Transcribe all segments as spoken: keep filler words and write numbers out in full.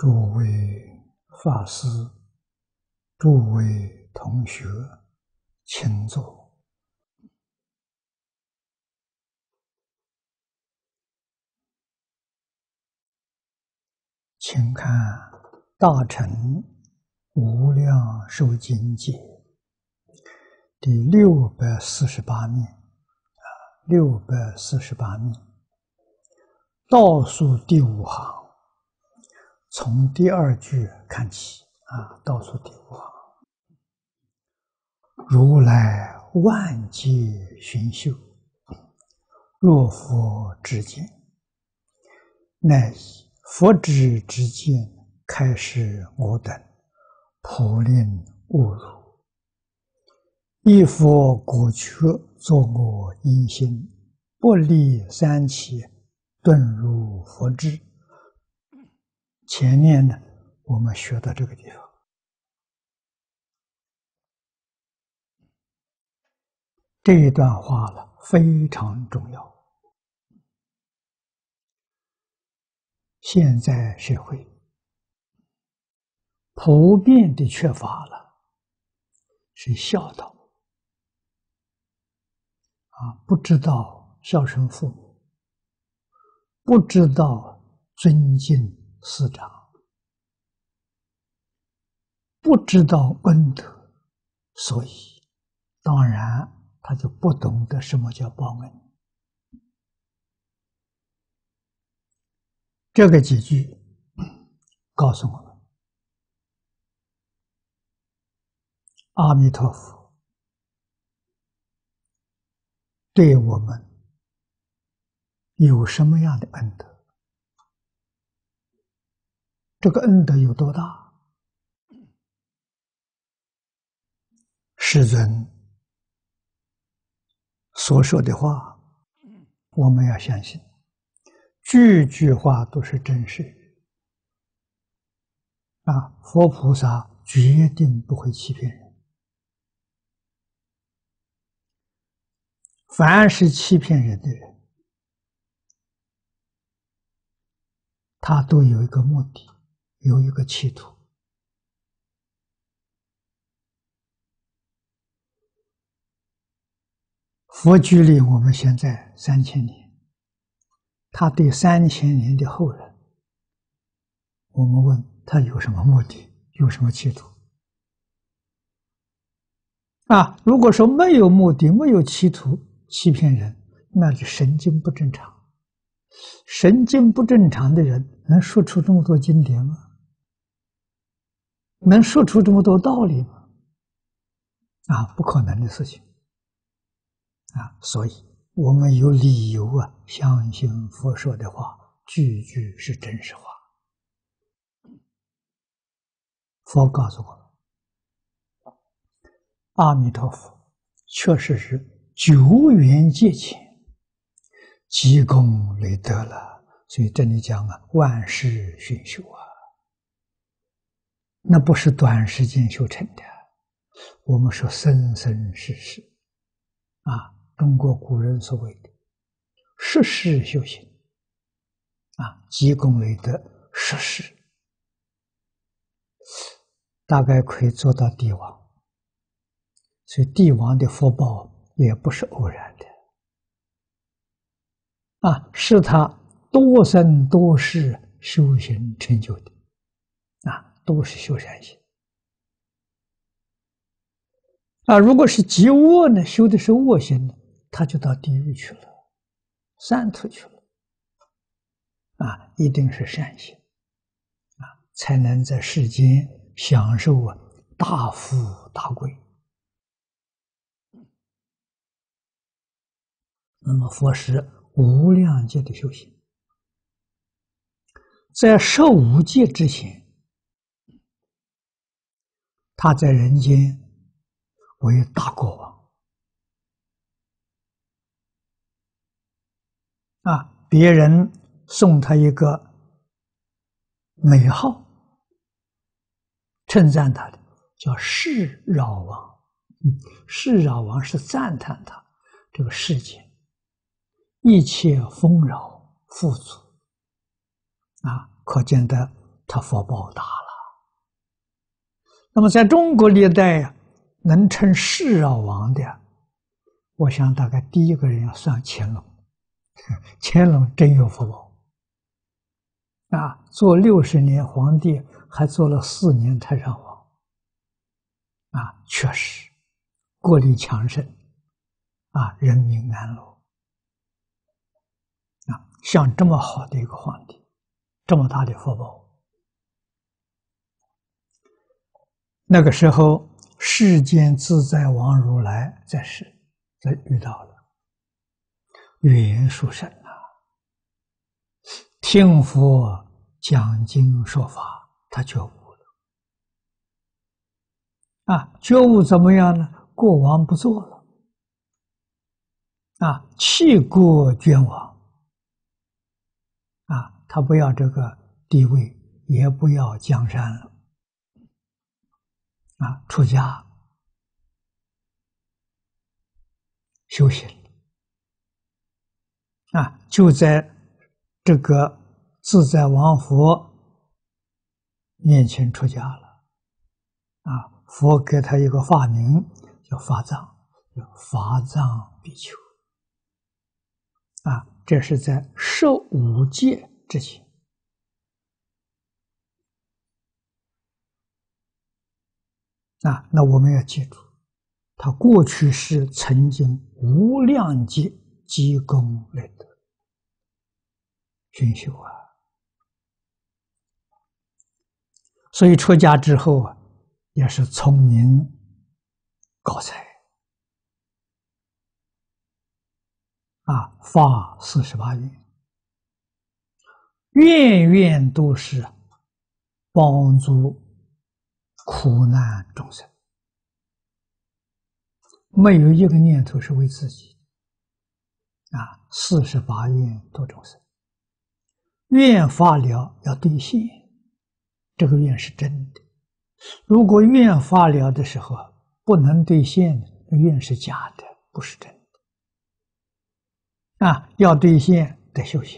诸位法师、诸位同学，请坐。请看《大乘无量寿经解》第六百四十八面，啊，六百四十八面，倒数第五行，从第二句看起，啊，倒数第五行。如来万劫寻修，若佛之见，乃以佛之之见，开示我等，普令误入。一佛果觉作我因心，不离三期，顿入佛智。前面呢，我们学到这个地方，这一段话了非常重要。现在社会普遍的缺乏了是孝道啊，不知道孝顺父母，不知道尊敬师长，不知道恩德，所以当然他就不懂得什么叫报恩。这个几句告诉我们，阿弥陀佛对我们有什么样的恩德？这个恩德有多大？世尊所说的话，我们要相信，句句话都是真实啊！佛菩萨决定不会欺骗人，凡是欺骗人的人，他都有一个目的，有一个企图。佛距离我们现在三千年，他对三千年的后人，我们问他有什么目的，有什么企图？啊，如果说没有目的，没有企图，欺骗人，那就神经不正常。神经不正常的人能说出这么多经典吗？能说出这么多道理吗？啊，不可能的事情。啊，所以我们有理由啊，相信佛说的话，句句是真实话。佛告诉我们，阿弥陀佛确实是久远劫前积功累德了，所以这里讲啊，万世熏修啊，那不是短时间修成的，我们说生生世世啊。中国古人所谓的世世修行啊，积功累德，世世大概可以做到帝王，所以帝王的福报也不是偶然的啊，是他多生多世修行成就的啊，都是修善行啊。如果是极恶呢，修的是恶行呢，他就到地狱去了，三途去了啊！一定是善行啊，才能在世间享受啊大富大贵。那么佛是无量劫的修行，在十五劫之前，他在人间为大国王。啊，别人送他一个美号，称赞他的叫世饶王。嗯，世饶王是赞叹他这个世界一切丰饶富足啊，可见得他福报大了。那么在中国历代呀，能称世饶王的，我想大概第一个人要算乾隆。乾隆真有福报啊！做六十年皇帝，还做了四年太上皇啊，确实国力强盛啊，人民安乐啊。像这么好的一个皇帝，这么大的福报，那个时候世间自在王如来在世，在遇到了语言殊胜啊，听佛讲经说法，他觉悟了啊，觉悟怎么样呢？过往不做了啊，弃国捐王啊，他不要这个地位，也不要江山了啊，出家修行啊，就在这个自在王佛面前出家了啊。佛给他一个法名叫法藏，叫法藏比丘啊。这是在十五戒之前啊。那我们要记住，他过去是曾经无量劫积功累德熏修啊，所以出家之后啊，也是聪明高才啊，发四十八愿，愿愿都是帮助苦难众生，没有一个念头是为自己啊。四十八愿度众生，愿发了要兑现，这个愿是真的。如果愿发了的时候不能兑现，那愿是假的，不是真的啊。要兑现得修行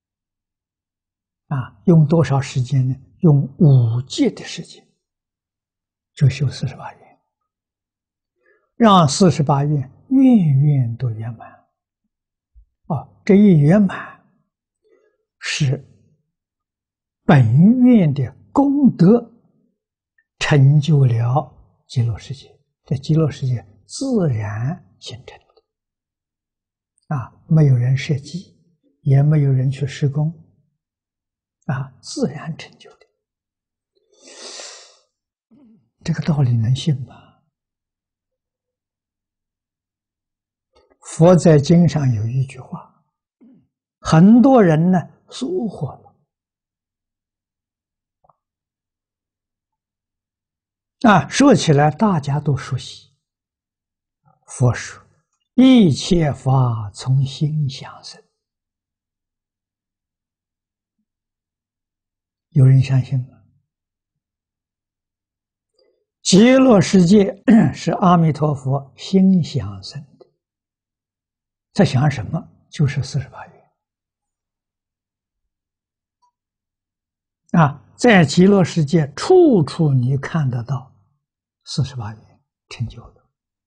啊，用多少时间呢？用五戒的时间就修四十八愿，让四十八愿愿愿都圆满哦。这一圆满是本愿的功德成就了极乐世界，在极乐世界自然形成的啊，没有人设计，也没有人去施工啊，自然成就的。这个道理能信吗？佛在经上有一句话，很多人呢疏忽了啊，说起来大家都熟悉。佛说一切法从心想生，有人相信吗？极乐世界是阿弥陀佛心想生的，在想什么？就是四十八愿啊，在极乐世界处处你看得到四十八愿成就的。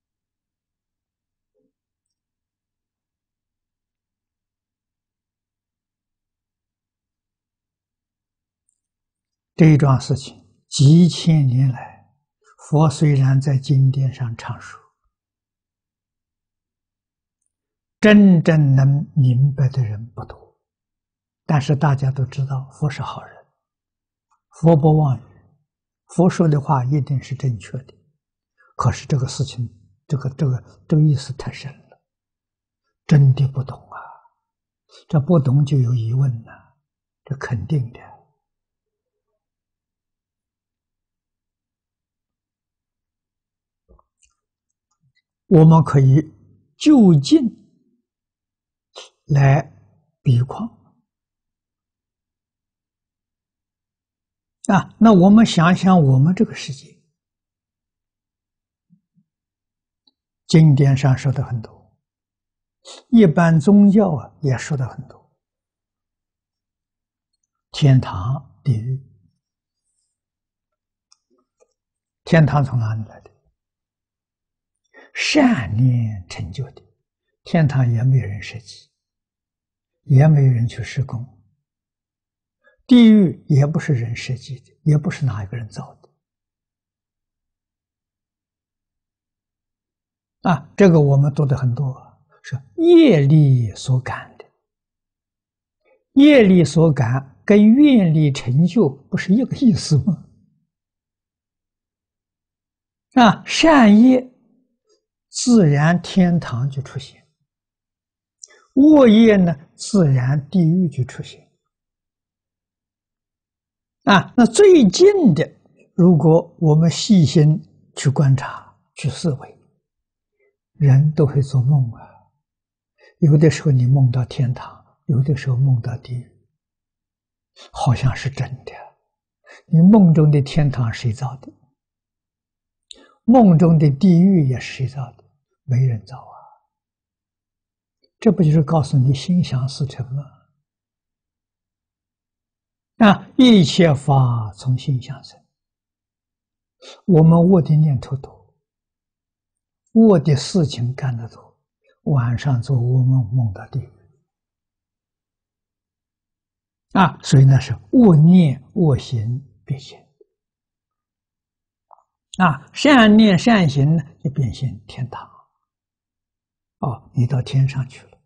这一桩事情几千年来，佛虽然在经典上常说，真正能明白的人不多，但是大家都知道佛是好人，佛不妄语，佛说的话一定是正确的。可是这个事情，这个这个这个意思太深了，真的不懂啊！这不懂就有疑问了，这肯定的。我们可以就近来比况啊，那我们想想我们这个世界，经典上说的很多，一般宗教啊也说的很多，天堂、地狱天堂从哪里来的？善念成就的。天堂也没人设计，也没人去施工。地狱也不是人设计的，也不是哪一个人造的。啊，这个我们读的很多，是业力所感的。业力所感跟愿力成就不是一个意思吗？啊，善业自然天堂就出现，恶业呢，自然地狱就出现。啊，那最近的，如果我们细心去观察、去思维，人都会做梦啊。有的时候你梦到天堂，有的时候梦到地狱，好像是真的。你梦中的天堂谁造的？梦中的地狱也是谁造的？没人造啊。这不就是告诉你心想事成吗？啊，一切法从心想生。我们恶的念头多，恶的事情干得多，晚上做噩梦，梦到地狱。啊，所以那是恶念恶行变现。啊，善念善行呢，就变现天堂。哦，你到天上去了。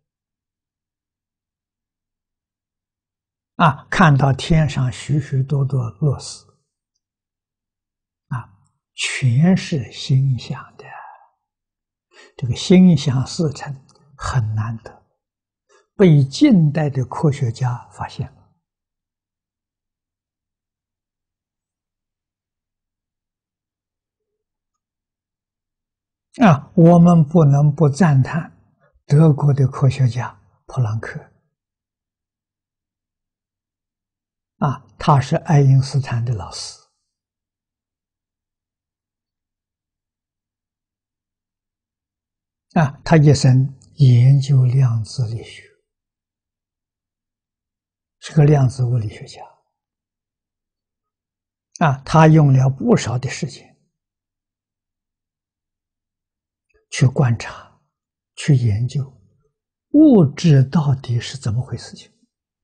啊，看到天上许许多多乐事，啊，全是心想的。这个心想事成很难得，被近代的科学家发现了。啊，我们不能不赞叹德国的科学家普朗克。啊，他是爱因斯坦的老师。啊，他一生研究量子力学，是个量子物理学家。啊，他用了不少的时间去观察、去研究物质到底是怎么回事情。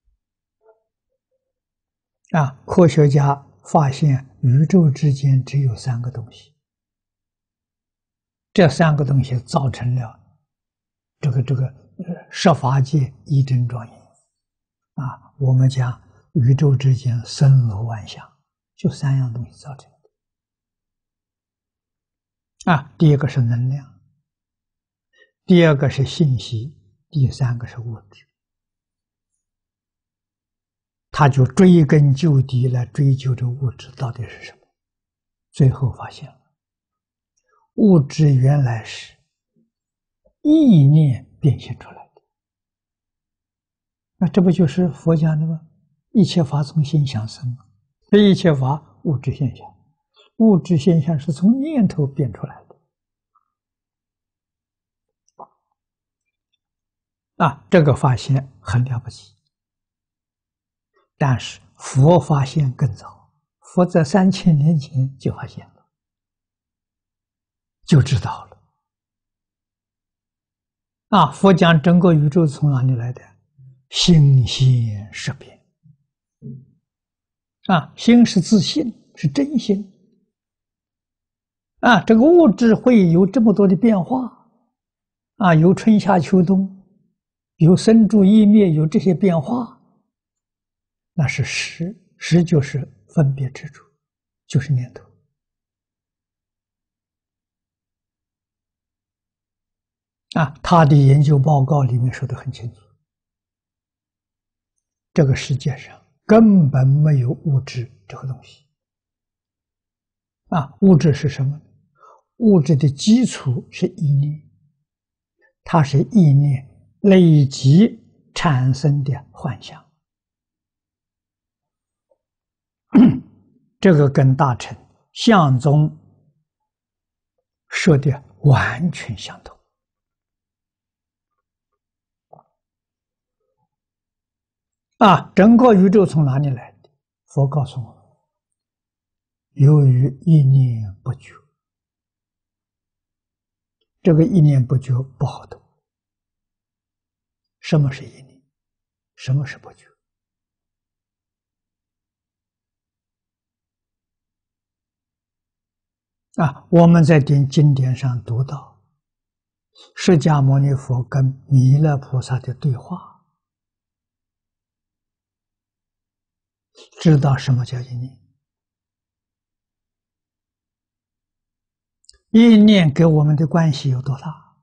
啊，科学家发现宇宙之间只有三个东西，这三个东西造成了这个这个呃十法界一真庄严。啊，我们讲宇宙之间森罗万象，就三样东西造成的。啊，第一个是能量，第二个是信息，第三个是物质。他就追根究底来追究这物质到底是什么，最后发现了物质原来是意念变现出来的。那这不就是佛讲的吗？一切法从心想生吗？这一切法物质现象，物质现象是从念头变出来的。啊，这个发现很了不起。但是佛发现更早，佛在三千年前就发现了，就知道了。啊，佛讲整个宇宙从哪里来的？心现识变。啊，心是自信，是真心。啊，这个物质会有这么多的变化，啊，有春夏秋冬，有生住异灭，有这些变化，那是识，识就是分别执着，就是念头。啊，他的研究报告里面说得很清楚，这个世界上根本没有物质这个东西。啊，物质是什么？物质的基础是意念，它是意念累积产生的幻象。这个跟大乘相宗说的完全相同。啊，整个宇宙从哪里来的？佛告诉我们， 由于一念不觉，这个一念不觉不好懂。什么是一念？什么是不觉？啊，我们在经经典上读到，释迦牟尼佛跟弥勒菩萨的对话，知道什么叫一念。一念给我们的关系有多大？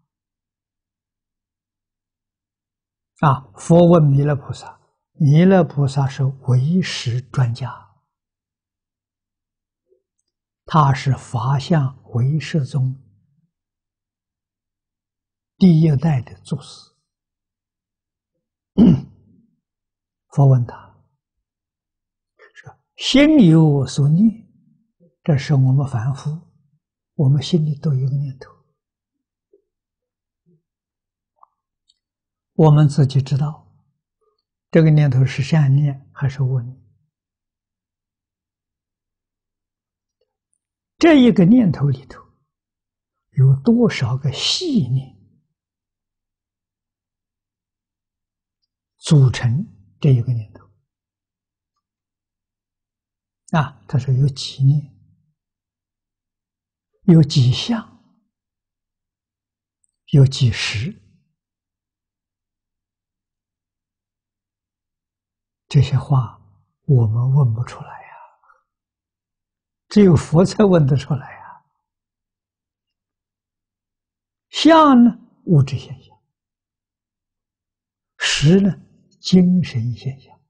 啊，佛问弥勒菩萨，弥勒菩萨是唯识专家，他是法相唯识宗第一代的祖师。佛问他说：“心有所念，这是我们凡夫，我们心里都有一个念头，我们自己知道这个念头是善念还是恶念。这一个念头里头有多少个细念组成这一个念头？啊，他说有几念，有几相，有几时。这些话我们问不出来呀，只有佛才问得出来呀。相呢，物质现象；识呢，精神现象。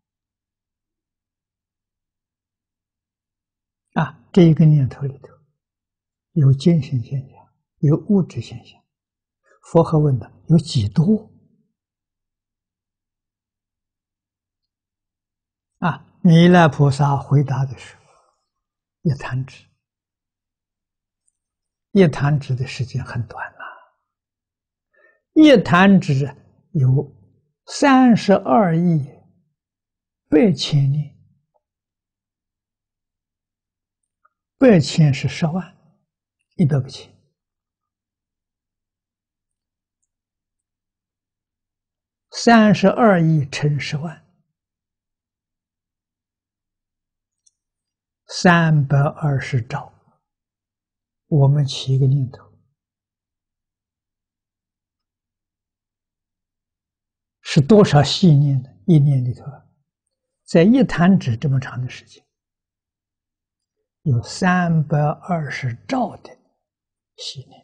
啊，这一个念头里头有精神现象，有物质现象。佛还问他有几多？啊，弥勒菩萨回答的是一弹指。一弹指的时间很短呐、啊，一弹指有三十二亿八千年，八千是十万，一百个千，三十二亿乘十万，三百二十兆。我们起一个念头，是多少细念呢？一念里头，在一弹指这么长的时间，有三百二十兆的细念，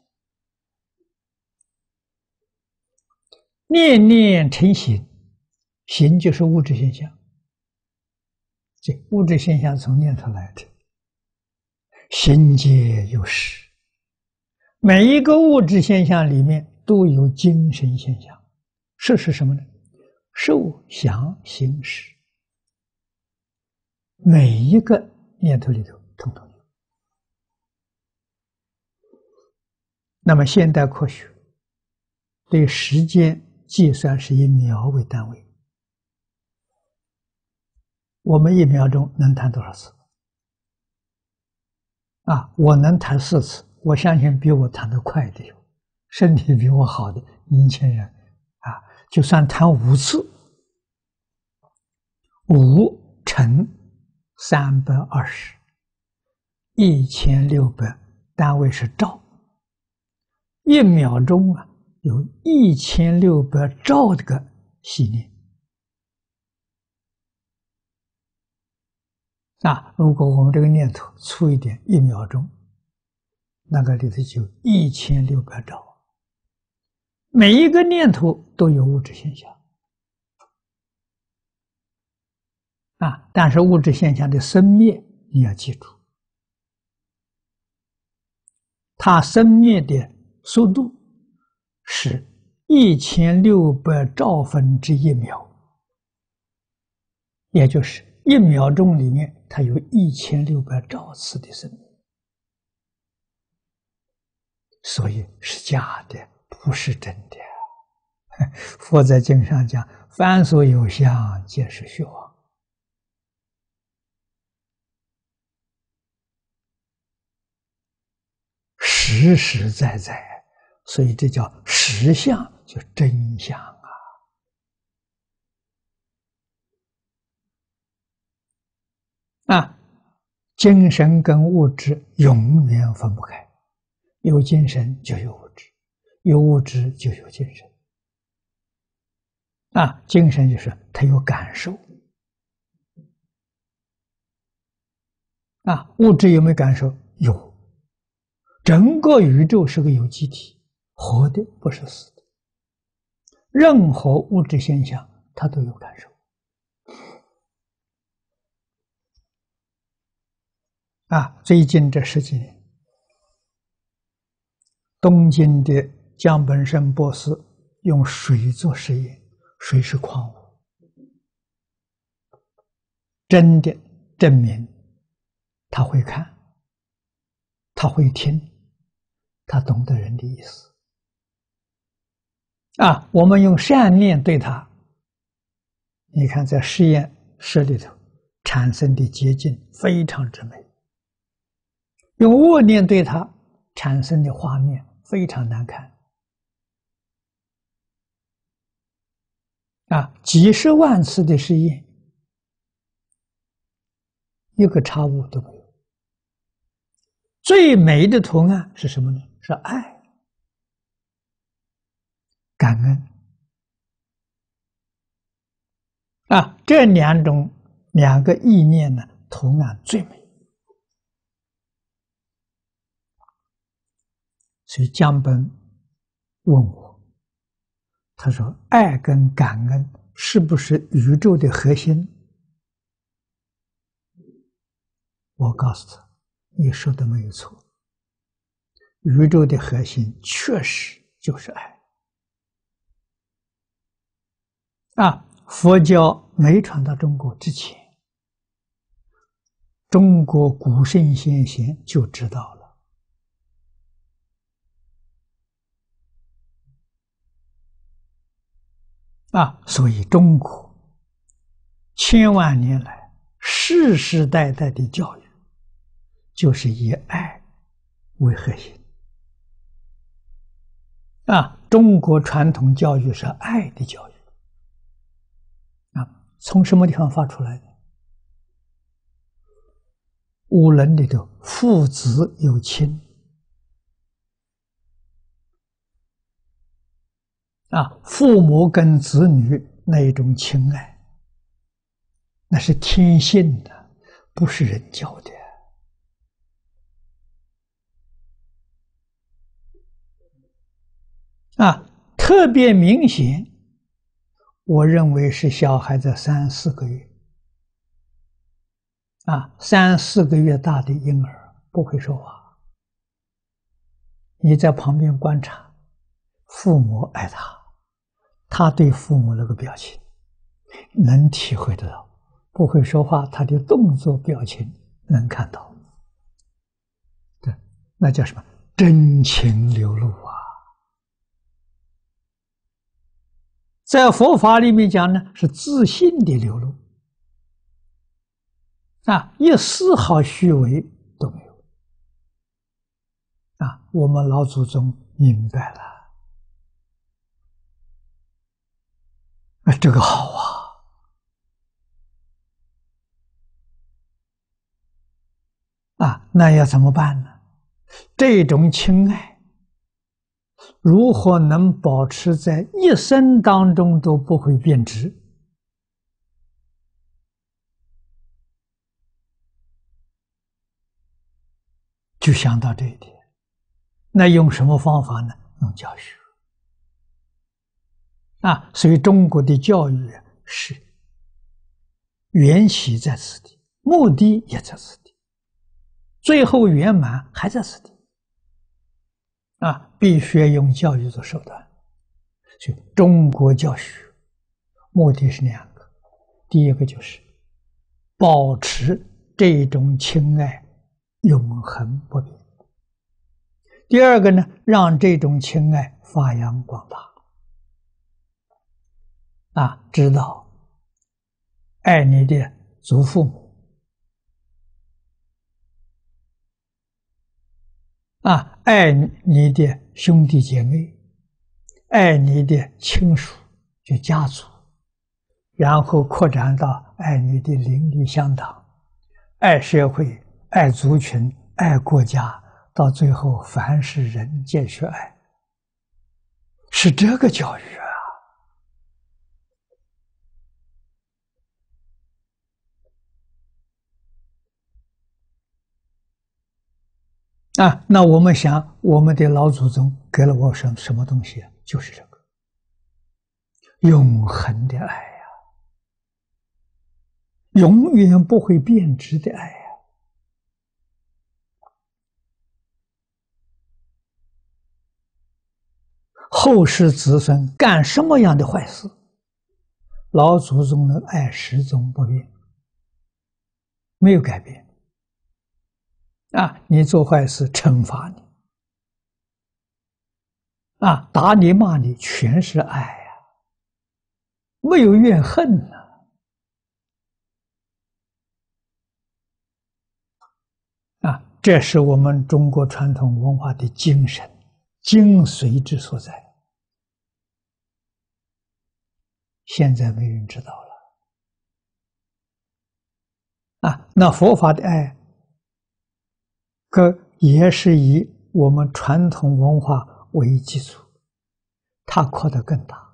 念念成形，形就是物质现象，这物质现象从念头来的。形皆有识，每一个物质现象里面都有精神现象。识是什么呢？受想行识，每一个念头里头统统有。那么现代科学对时间计算是以秒为单位，我们一秒钟能弹多少次？啊，我能弹四次，我相信比我弹得快的有，身体比我好的年轻人，啊，就算弹五次，五乘三百二十，一千六百，单位是兆，一秒钟啊，有一千六百兆的个细念。啊，如果我们这个念头粗一点，一秒钟，那个里头就一千六百兆。每一个念头都有物质现象，啊，但是物质现象的生灭你要记住，它生灭的速度是一千六百兆分之一秒，也就是一秒钟里面它有一千六百兆次的生命，所以是假的，不是真的。佛在经上讲，凡所有相，皆是虚妄。 实实在在，所以这叫实相，就真相啊！啊，精神跟物质永远分不开，有精神就有物质，有物质就有精神。啊，精神就是它有感受。啊，物质有没有感受？有。整个宇宙是个有机体，活的，不是死的。任何物质现象，它都有感受。啊，最近这十几年，东京的江本胜博士用水做实验，水是矿物，真的证明他会看，他会听，他懂得人的意思。啊，我们用善念对他，你看在实验室里头产生的结晶非常之美。用恶念对他产生的画面非常难看。啊，几十万次的实验，一个差误都没有。最美的图案是什么呢？是爱、感恩。啊，这两种两个意念呢，图案最美。所以江本问我，他说：“爱跟感恩是不是宇宙的核心？”我告诉他：“你说的没有错，宇宙的核心确实就是爱。”啊，佛教没传到中国之前，中国古圣先贤就知道了。啊，所以中国千万年来世世代代的教育，就是以爱为核心。啊，中国传统教育是爱的教育。啊，从什么地方发出来的？五伦里头，父子有亲。啊，父母跟子女那一种情爱，那是天性的，不是人教的。啊，特别明显，我认为是小孩子三四个月。啊，三四个月大的婴儿不会说话，你在旁边观察，父母爱他，他对父母那个表情，能体会得到。不会说话，他的动作表情能看到。对，那叫什么？真情流露啊！在佛法里面讲呢，是自信的流露。啊，一丝毫虚伪都没有。啊，我们老祖宗明白了。啊，这个好啊！啊，那要怎么办呢？这种亲爱如何能保持在一生当中都不会变质？就想到这一点。那用什么方法呢？用教学。啊，所以中国的教育是缘起在此地，目的也在此地，最后圆满还在此地。啊，必须要用教育做手段。所以中国教学目的是两个，第一个就是保持这种亲爱永恒不变，第二个呢，让这种亲爱发扬光大。啊，知道爱你的祖父母，啊， 爱你的兄弟姐妹，爱你的亲属，就家族，然后扩展到爱你的邻里乡党，爱社会，爱族群，爱国家，到最后凡是人皆学爱，是这个教育啊！啊，那我们想，我们的老祖宗给了我什什么东西？就是这个永恒的爱呀、永远不会变质的爱呀、后世子孙干什么样的坏事，老祖宗的爱始终不变，没有改变。啊，你做坏事惩罚你，啊，打你骂你全是爱呀、没有怨恨呢、啊，这是我们中国传统文化的精神、精髓之所在。现在没人知道了。啊，那佛法的爱，可也是以我们传统文化为基础，它扩得更大。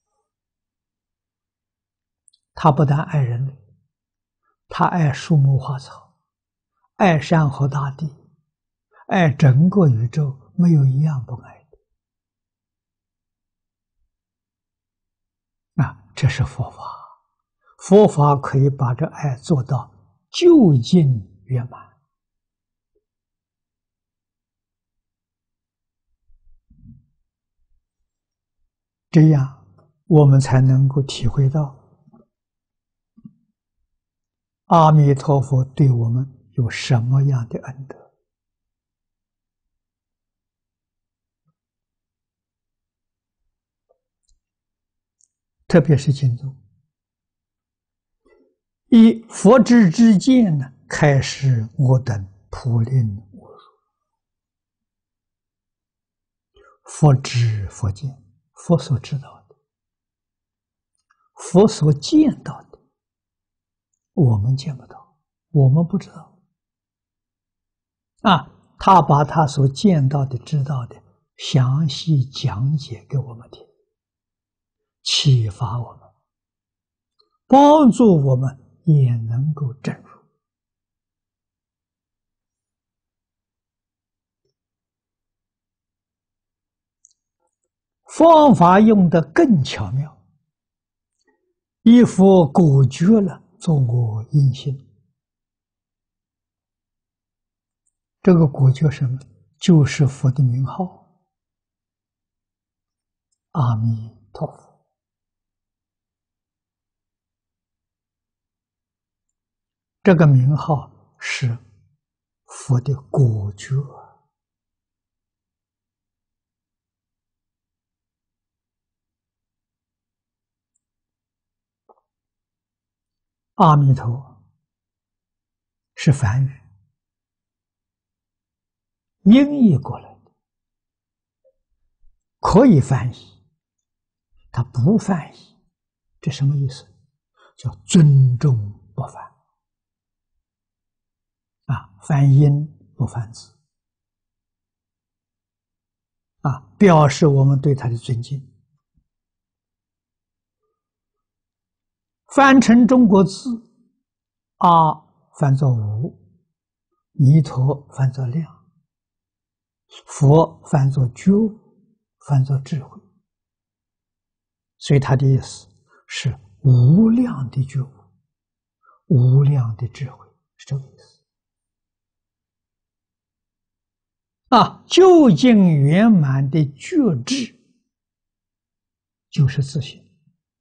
它不但爱人类，它爱树木花草，爱山河大地，爱整个宇宙，没有一样不爱的。啊，这是佛法，佛法可以把这爱做到究竟圆满。这样我们才能够体会到阿弥陀佛对我们有什么样的恩德。特别是经中以佛智之见呢，开示我等普令我如。佛知佛见，佛所知道的，佛所见到的，我们见不到，我们不知道。啊，他把他所见到的、知道的详细讲解给我们听，启发我们，帮助我们也能够证入。方法用得更巧妙，以佛果觉了，做我因心。这个果觉什么？就是佛的名号，阿弥陀佛。这个名号是佛的果觉。阿弥陀是梵语，音译过来的，可以翻译，它不翻译，这什么意思？叫尊重不翻。啊，翻音不翻字，啊，表示我们对他的尊敬。翻成中国字，阿翻作无，弥陀翻作量，佛翻作觉，翻作智慧。所以他的意思是无量的觉悟，无量的智慧，是这个意思。啊，究竟圆满的觉知就是自信，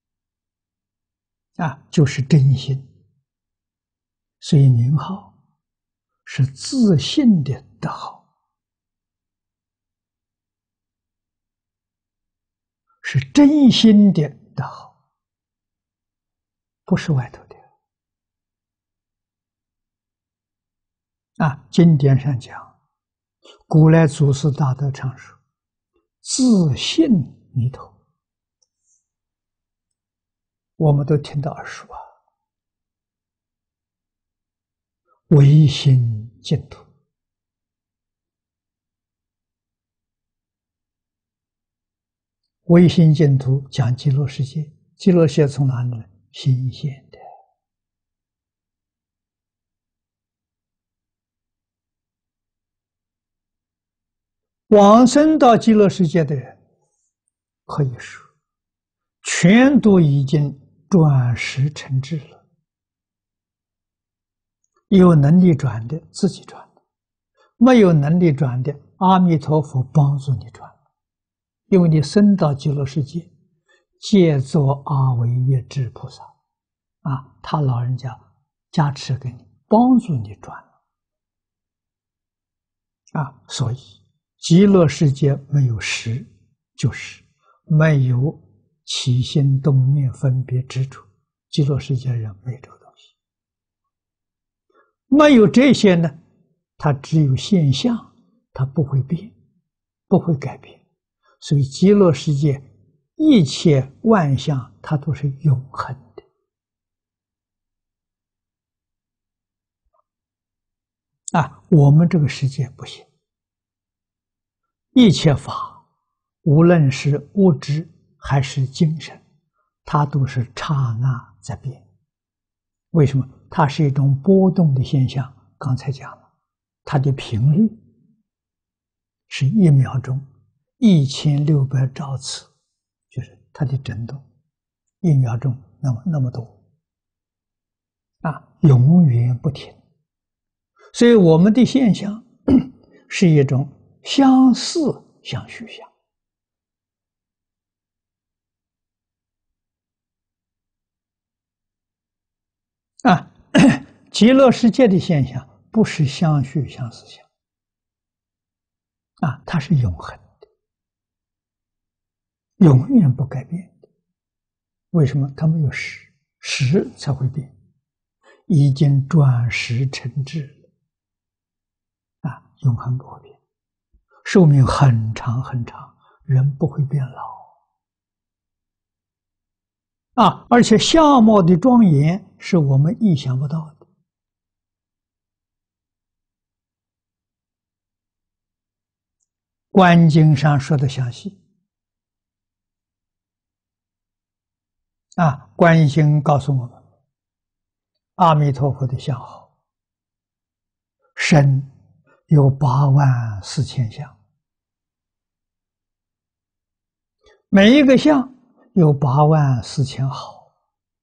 啊，就是真心。所以名号是自信的德号，是真心的德号，不是外头的。啊，经典上讲， 古来祖师大德常说：“自信弥陀。”我们都听到耳熟啊。唯心净土，唯心净土讲极乐世界，极乐世界从哪里来？心现的。往生到极乐世界的人，可以说全都已经转识成智了。有能力转的自己转，没有能力转的，阿弥陀佛帮助你转。因为你生到极乐世界，借作阿惟越致菩萨啊，他老人家加持给你，帮助你转啊，所以极乐世界没有实，就是没有起心动念分别执着。极乐世界人没有这个东西，没有这些呢，它只有现象，它不会变，不会改变。所以极乐世界一切万象，它都是永恒的啊。我们这个世界不行，一切法，无论是物质还是精神，它都是刹那在变。为什么？它是一种波动的现象。刚才讲了，它的频率是一秒钟一千六百兆次，就是它的振动，一秒钟那么那么多啊，永远不停。所以我们的现象是一种相似相续相啊。极乐世界的现象不是相续相似相啊，它是永恒的，永远不改变的。为什么？它没有实，实才会变，已经转识成智了啊，永恒不会变，寿命很长很长，人不会变老啊，而且相貌的庄严是我们意想不到的。观经上说的详细啊，观经告诉我们，阿弥陀佛的相好，身有八万四千相，每一个相有八万四千好，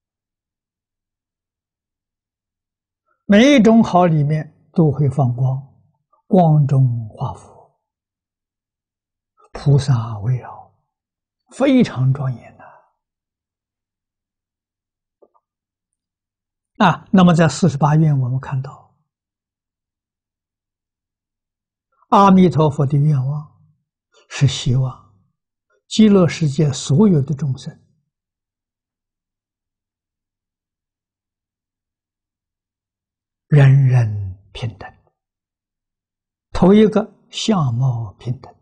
每一种好里面都会放光，光中化佛，菩萨围绕，非常庄严的啊。那么在四十八愿，我们看到阿弥陀佛的愿望是希望极乐世界所有的众生人人平等，头一个相貌平等。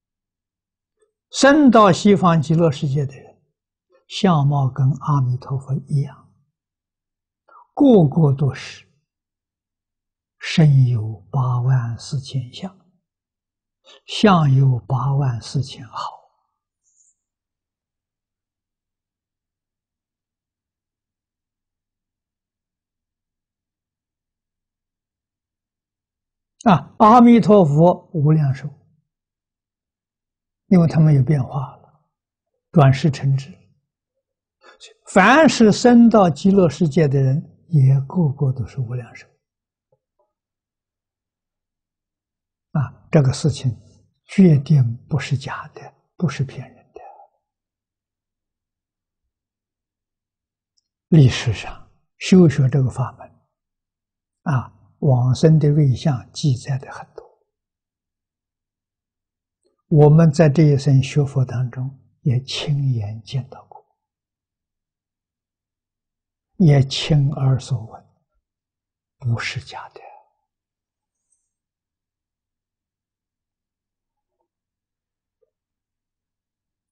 生到西方极乐世界的人，相貌跟阿弥陀佛一样，个个都是身有八万四千相，相有八万四千好啊！阿弥陀佛无量寿，因为他没有变化了，转识成智。凡是生到极乐世界的人，也个个都是无量寿啊！这个事情决定不是假的，不是骗人的。历史上修学这个法门啊，往生的瑞相记载的很多。我们在这一生学佛当中也亲眼见到过，也亲耳所闻，不是假的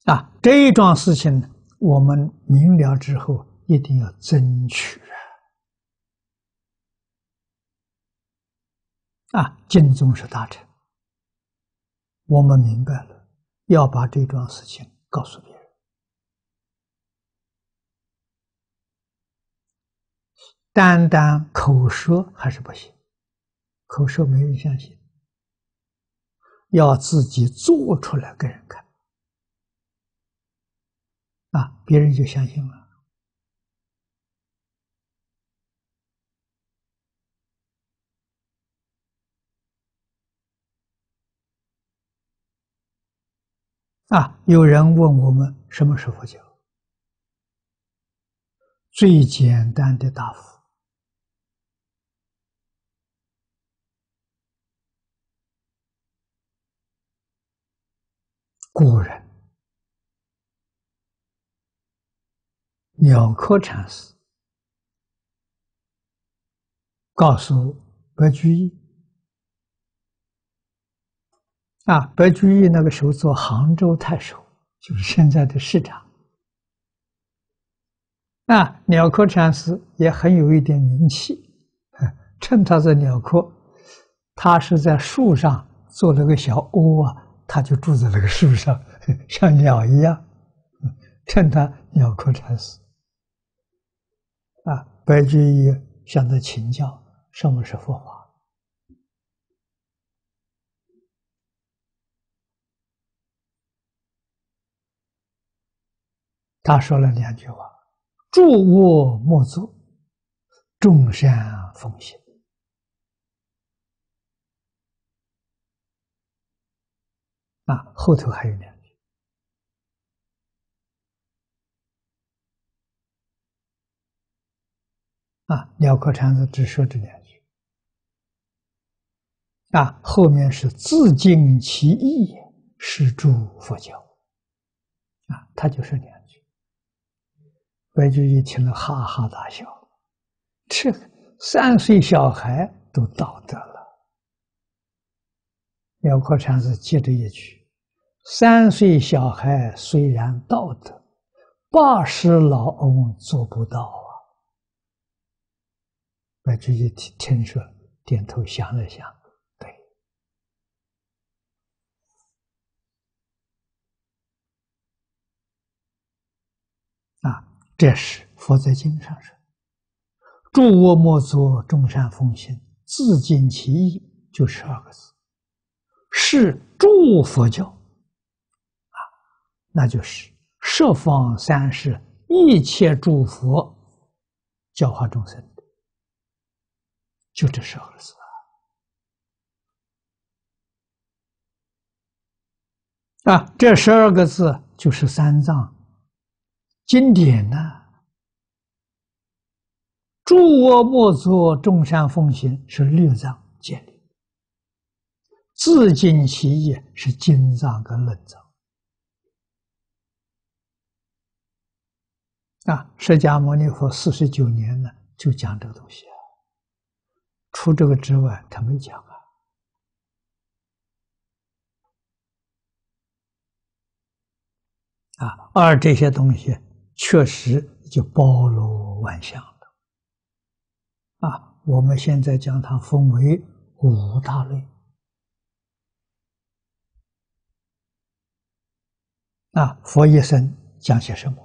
啊，这一桩事情我们明了之后，一定要争取啊！啊，净宗是大臣，我们明白了，要把这桩事情告诉别人。单单口说还是不行，口说没人相信，要自己做出来给人看，啊，别人就相信了。啊，有人问我们什么是佛教？最简单的答复：古人鸟窠禅师告诉白居易，啊，白居易那个时候做杭州太守，就是现在的市长。啊，鸟窠禅师也很有一点名气，趁他在鸟窠，他是在树上做了个小窝啊，他就住在那个树上，像鸟一样，趁他鸟窠禅师。啊，白居易向他请教什么是佛法。他说了两句话：住卧莫作，众善奉行。啊，后头还有两句。啊，鸟窠禅师只说这两句。啊，后面是自尽其意，是诸佛教。啊，他就说两句。白居易听了哈哈大笑，这三岁小孩都道德了。鸟窠禅师接着一句：三岁小孩虽然道德，八十老翁做不到啊。白居易听听说，点头想了想，对。啊，这是佛在经上说：住卧莫作，众善奉行，自尽其意，就十二个字，是诸佛教。啊，那就是十方三世一切诸佛教化众生的，就这十二个字啊！啊，这十二个字就是三藏经典呐、啊。住卧莫作，众善奉行是六藏建立，自尽其意是经藏跟论藏。啊，释迦牟尼佛四十九年呢，就讲这个东西啊。除这个之外，他没讲啊。啊，而这些东西确实就包罗万象了。啊，我们现在将它分为五大类。啊，佛一生讲些什么？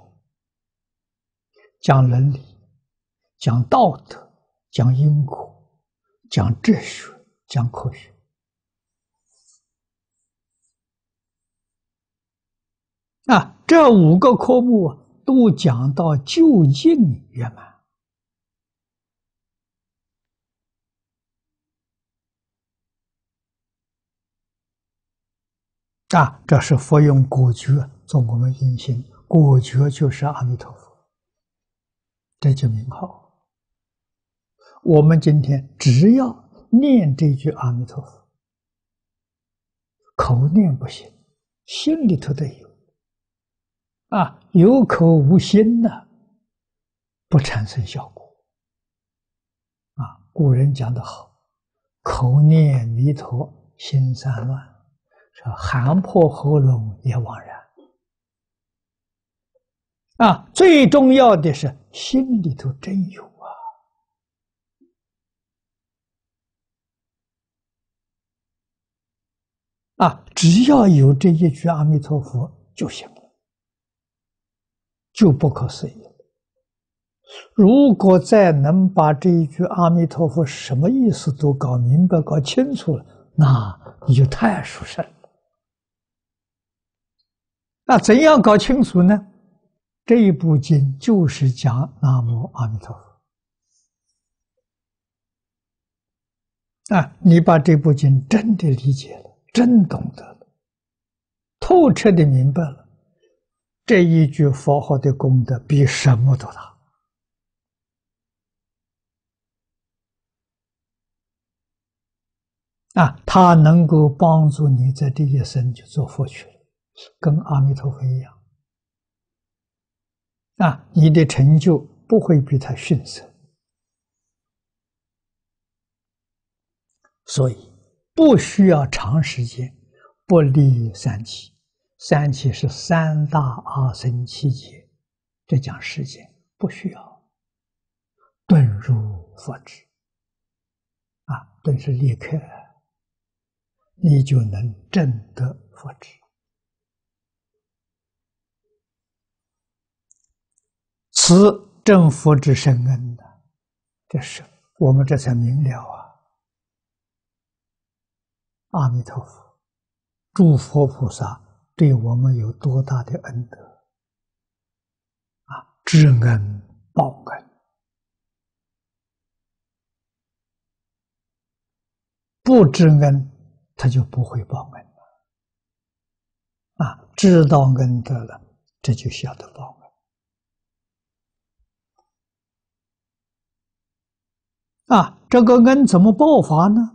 讲伦理，讲道德，讲因果，讲哲学，讲科学。啊，这五个科目都讲到究竟圆满。啊，这是佛用果觉做我们因心，果觉就是阿弥陀佛，这就名号。我们今天只要念这句阿弥陀佛，口念不行，心里头得有。啊，有口无心呢，不产生效果。啊，古人讲得好，口念弥陀，心散乱。说喊破喉咙也枉然。 啊，最重要的是心里头真有啊！啊，只要有这一句阿弥陀佛就行了，就不可思议了。如果再能把这一句阿弥陀佛什么意思都搞明白、搞清楚了，那你就太殊胜了。那怎样搞清楚呢？这一部经就是讲南无阿弥陀佛。啊，你把这部经真的理解了，真懂得了，透彻的明白了，这一句佛号的功德比什么都大。啊，它能够帮助你在这一生就做佛去了，跟阿弥陀佛一样。啊，你的成就不会比他逊色。所以不需要长时间，不离三期。三期是三大阿僧祇劫，这讲时间不需要。顿入佛智，啊，顿是立刻，你就能证得佛智。此正佛之深恩呢，这是我们这才明了啊！阿弥陀佛，诸佛菩萨对我们有多大的恩德啊！知恩报恩，不知恩他就不会报恩了啊！知道恩德了，这就晓得报恩。啊，这个恩怎么报法呢？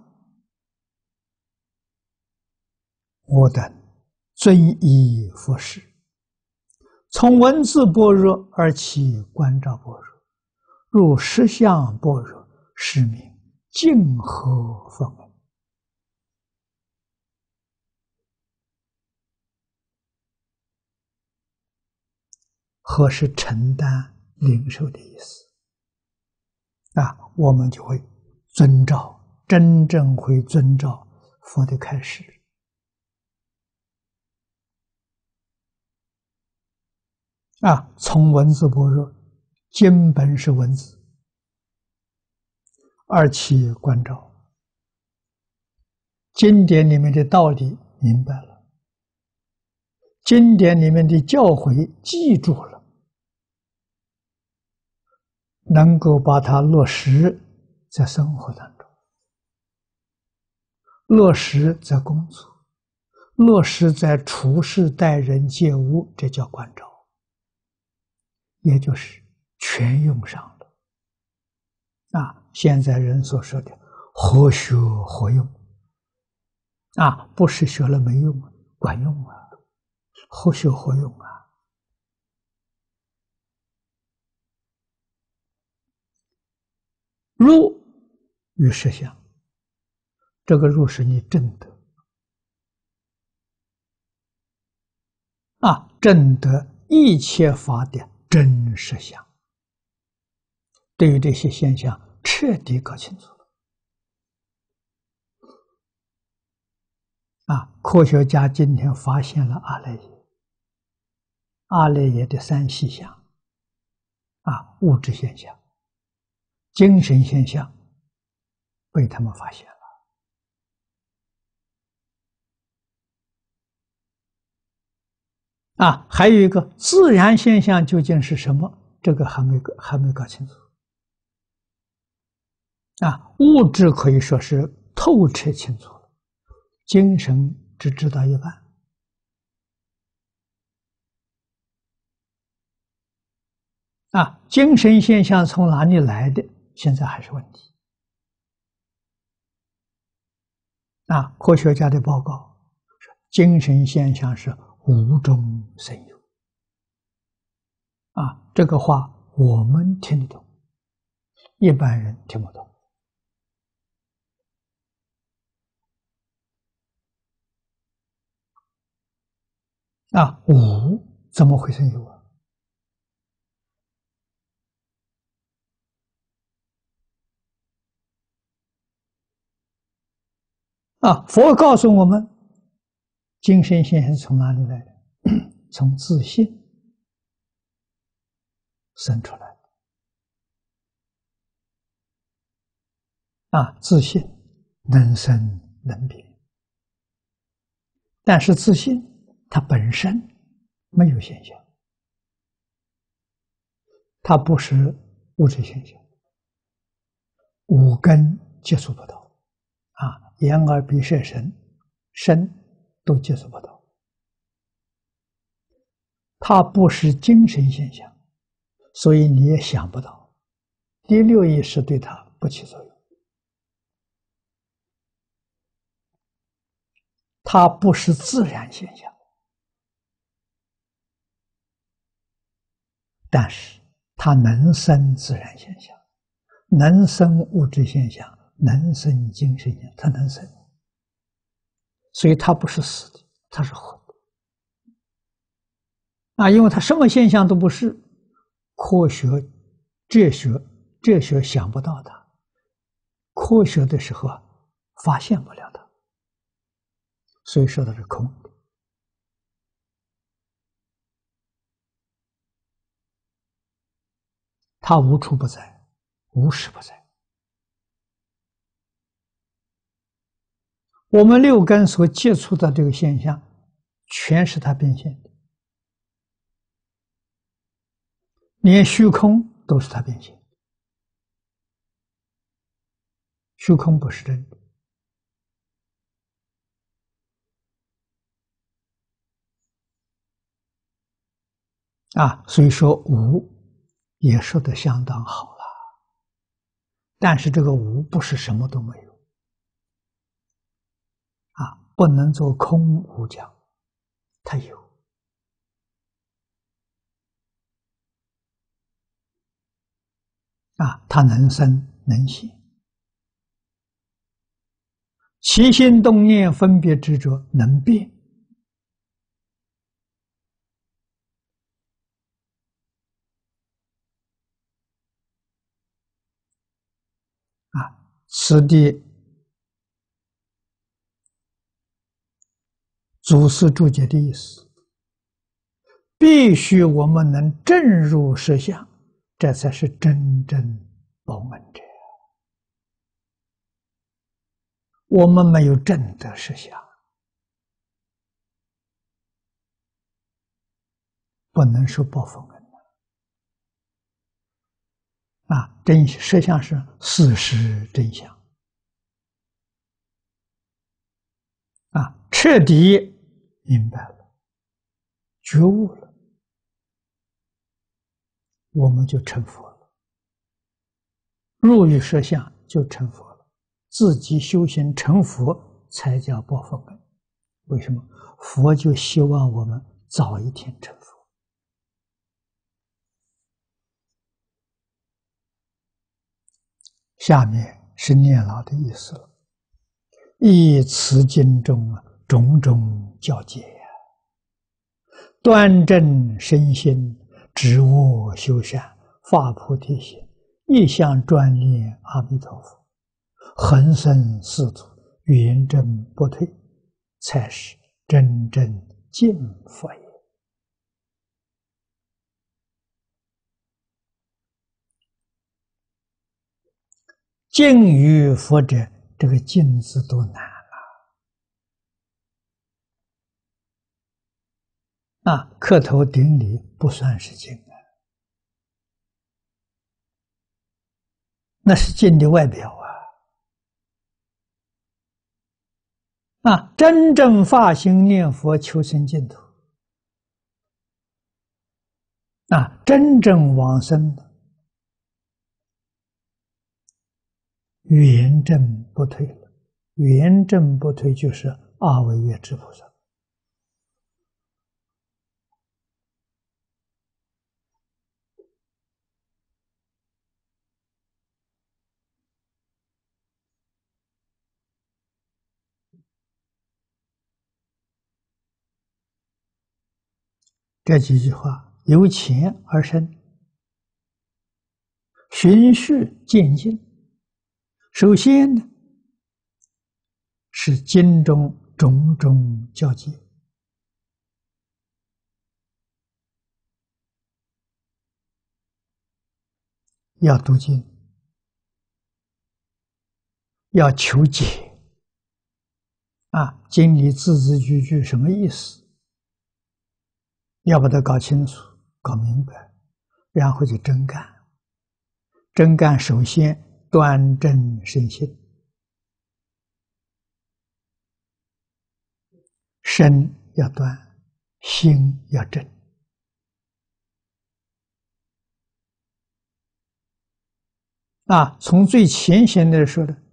我等遵依佛事，从文字般若而起观照般若，入实相般若，是名静和佛恩。和是承担领受的意思啊，我们就会遵照，真正会遵照佛的开示啊。从文字般若，经本是文字，而起观照，经典里面的道理明白了，经典里面的教诲记住了，能够把它落实在生活当中，落实在工作，落实在处事待人接物，这叫观照，也就是全用上了啊。现在人所说的活学活用啊，不是学了没用，管用啊，活学活用啊。入与实相，这个入是你证得啊，证得一切法的真实相。对于这些现象彻底搞清楚了啊！科学家今天发现了阿赖耶，阿赖耶的三细相啊，物质现象、精神现象被他们发现了啊，还有一个自然现象究竟是什么？这个还没还没搞清楚啊。物质可以说是透彻清楚了，精神只知道一半啊。精神现象从哪里来的？现在还是问题啊。科学家的报告说，精神现象是无中生有啊，这个话我们听得懂，一般人听不懂啊。无怎么会生有啊？ 啊，佛告诉我们，精神现象是从哪里来的？从自信生出来的。啊，自信能生能变，但是自信它本身没有现象，它不是物质现象，五根接触不到。啊，眼耳鼻舌身，身都接触不到，它不是精神现象，所以你也想不到，第六意识对它不起作用，它不是自然现象，但是它能生自然现象，能生物质现象，能生精神现象，它能生。所以它不是死的，它是活的。啊，因为它什么现象都不是，科学、哲学、哲学想不到它，科学的时候啊，发现不了它，所以说它是空的。它无处不在，无时不在。我们六根所接触的这个现象，全是它变现的，连虚空都是它变现，虚空不是真的。啊，所以说无也说得相当好了，但是这个无不是什么都没有。啊，不能做空无讲，它有。啊，它能生能现，起心动念分别执着能变。啊，此地祖师注解的意思，必须我们能证入实相，这才是真正报恩者。我们没有证得实相，不能说报佛恩。啊，真实相是事实真相。啊，彻底明白了，觉悟了，我们就成佛了。入于实相就成佛了，自己修行成佛才叫报佛恩。为什么？佛就希望我们早一天成佛。下面是念老的意思了。依此经中种种教诫呀，端正身心，直卧修善，发菩提心，一向专念阿弥陀佛，恒生四土，圆正不退，才是真正敬佛也。敬于佛者，这个敬字都难了啊！磕头顶礼不算是敬啊，那是敬的外表啊！啊，真正发心念佛求生净土啊，真正往生的，圆正不退了。圆正不退就是阿惟越致菩萨。这几句话由浅而深，循序渐进。首先呢， 是经中种种教诫，要读经，要求解。啊，经里字字句句什么意思？要把它搞清楚、搞明白，然后就真干。真干首先端正身心，身要端，心要正。啊，从最浅显的说的，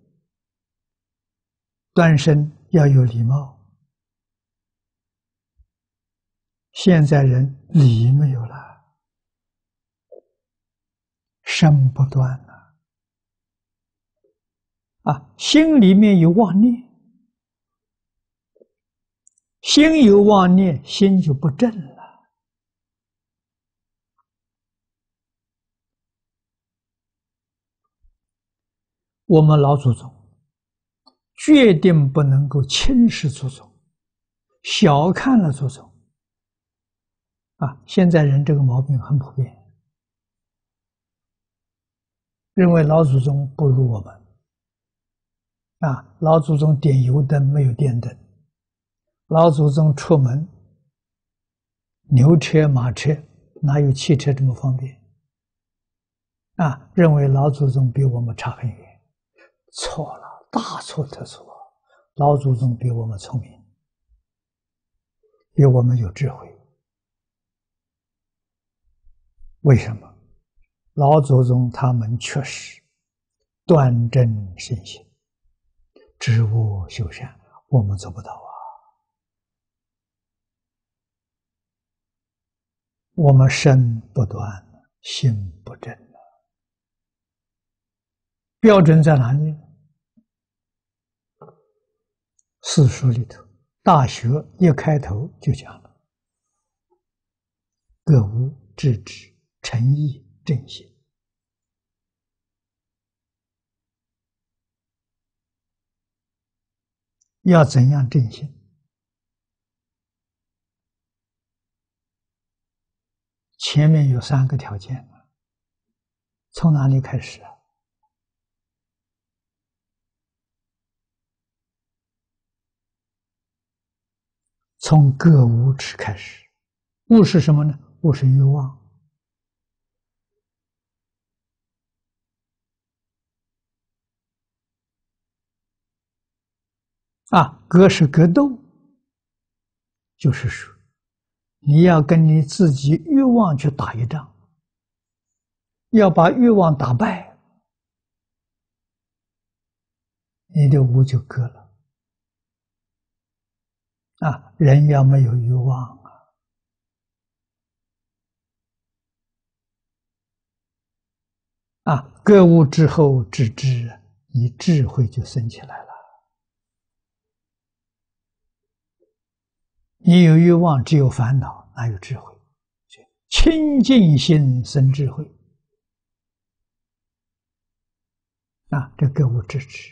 端身要有礼貌。现在人礼没有了，身不端了。啊，心里面有妄念，心有妄念，心就不正了。我们老祖宗决定不能够轻视祖宗，小看了祖宗。啊，现在人这个毛病很普遍，认为老祖宗不如我们。啊，老祖宗点油灯没有电灯，老祖宗出门牛车马车哪有汽车这么方便？啊，认为老祖宗比我们差很远，错了，大错特错。老祖宗比我们聪明，比我们有智慧。为什么？老祖宗他们确实端正身心，知恶修善，我们做不到啊。我们身不端，心不正了。标准在哪里？四书里头，《大学》一开头就讲了：格物致知，诚意正心。要怎样正心？前面有三个条件，从哪里开始啊？从格物致开始。物是什么呢？物是欲望。啊，格是格斗，就是说，你要跟你自己欲望去打一仗，要把欲望打败，你的无就格了。啊，人要没有欲望啊，啊，格物之后致知，你智慧就升起来了。你有欲望，只有烦恼，哪有智慧？清净心生智慧。啊，这格物致知，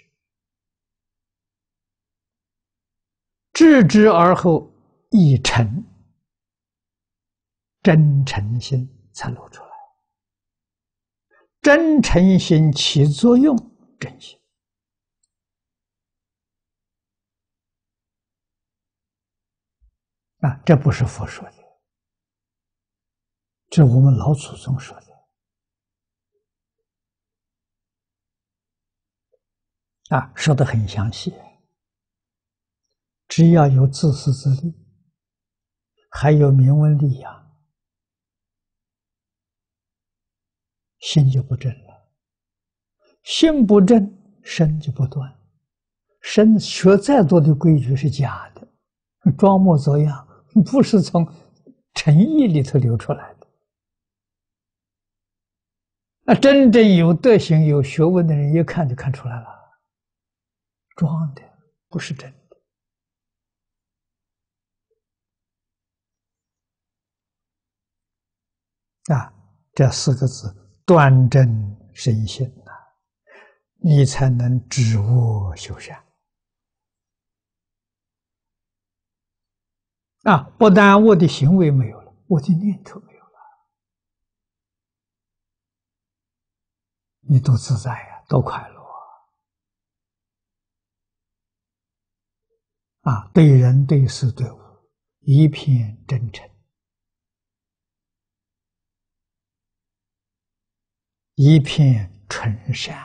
致知而后意诚，真诚心才露出来。真诚心起作用，真心。啊，这不是佛说的，这是我们老祖宗说的。啊，说得很详细。只要有自私自利，还有名闻利养，心就不正了。心不正，身就不端。身学再多的规矩是假的，装模作样，不是从诚意里头流出来的。那真正有德行、有学问的人，一看就看出来了，装的，不是真的。啊，这四个字，端正身心呐，你才能知恶修善。 啊，不但我的行为没有了，我的念头没有了，你多自在呀，多快乐啊！对人对事对物一片真诚，一片纯善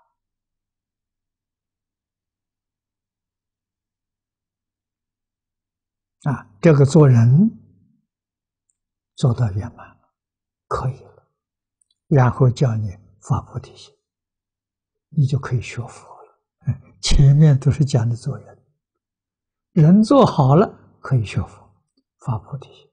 啊！这个做人做到圆满了，可以了，然后叫你发菩提心，你就可以学佛了。前面都是讲的做人，人做好了可以学佛，发菩提心。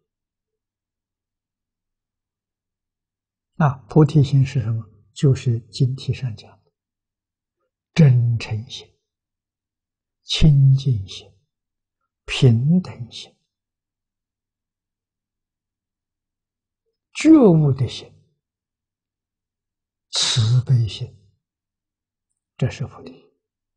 啊，菩提心是什么？就是经题上讲的真诚心、清净心、平等心、觉悟的心、慈悲心，这是菩提。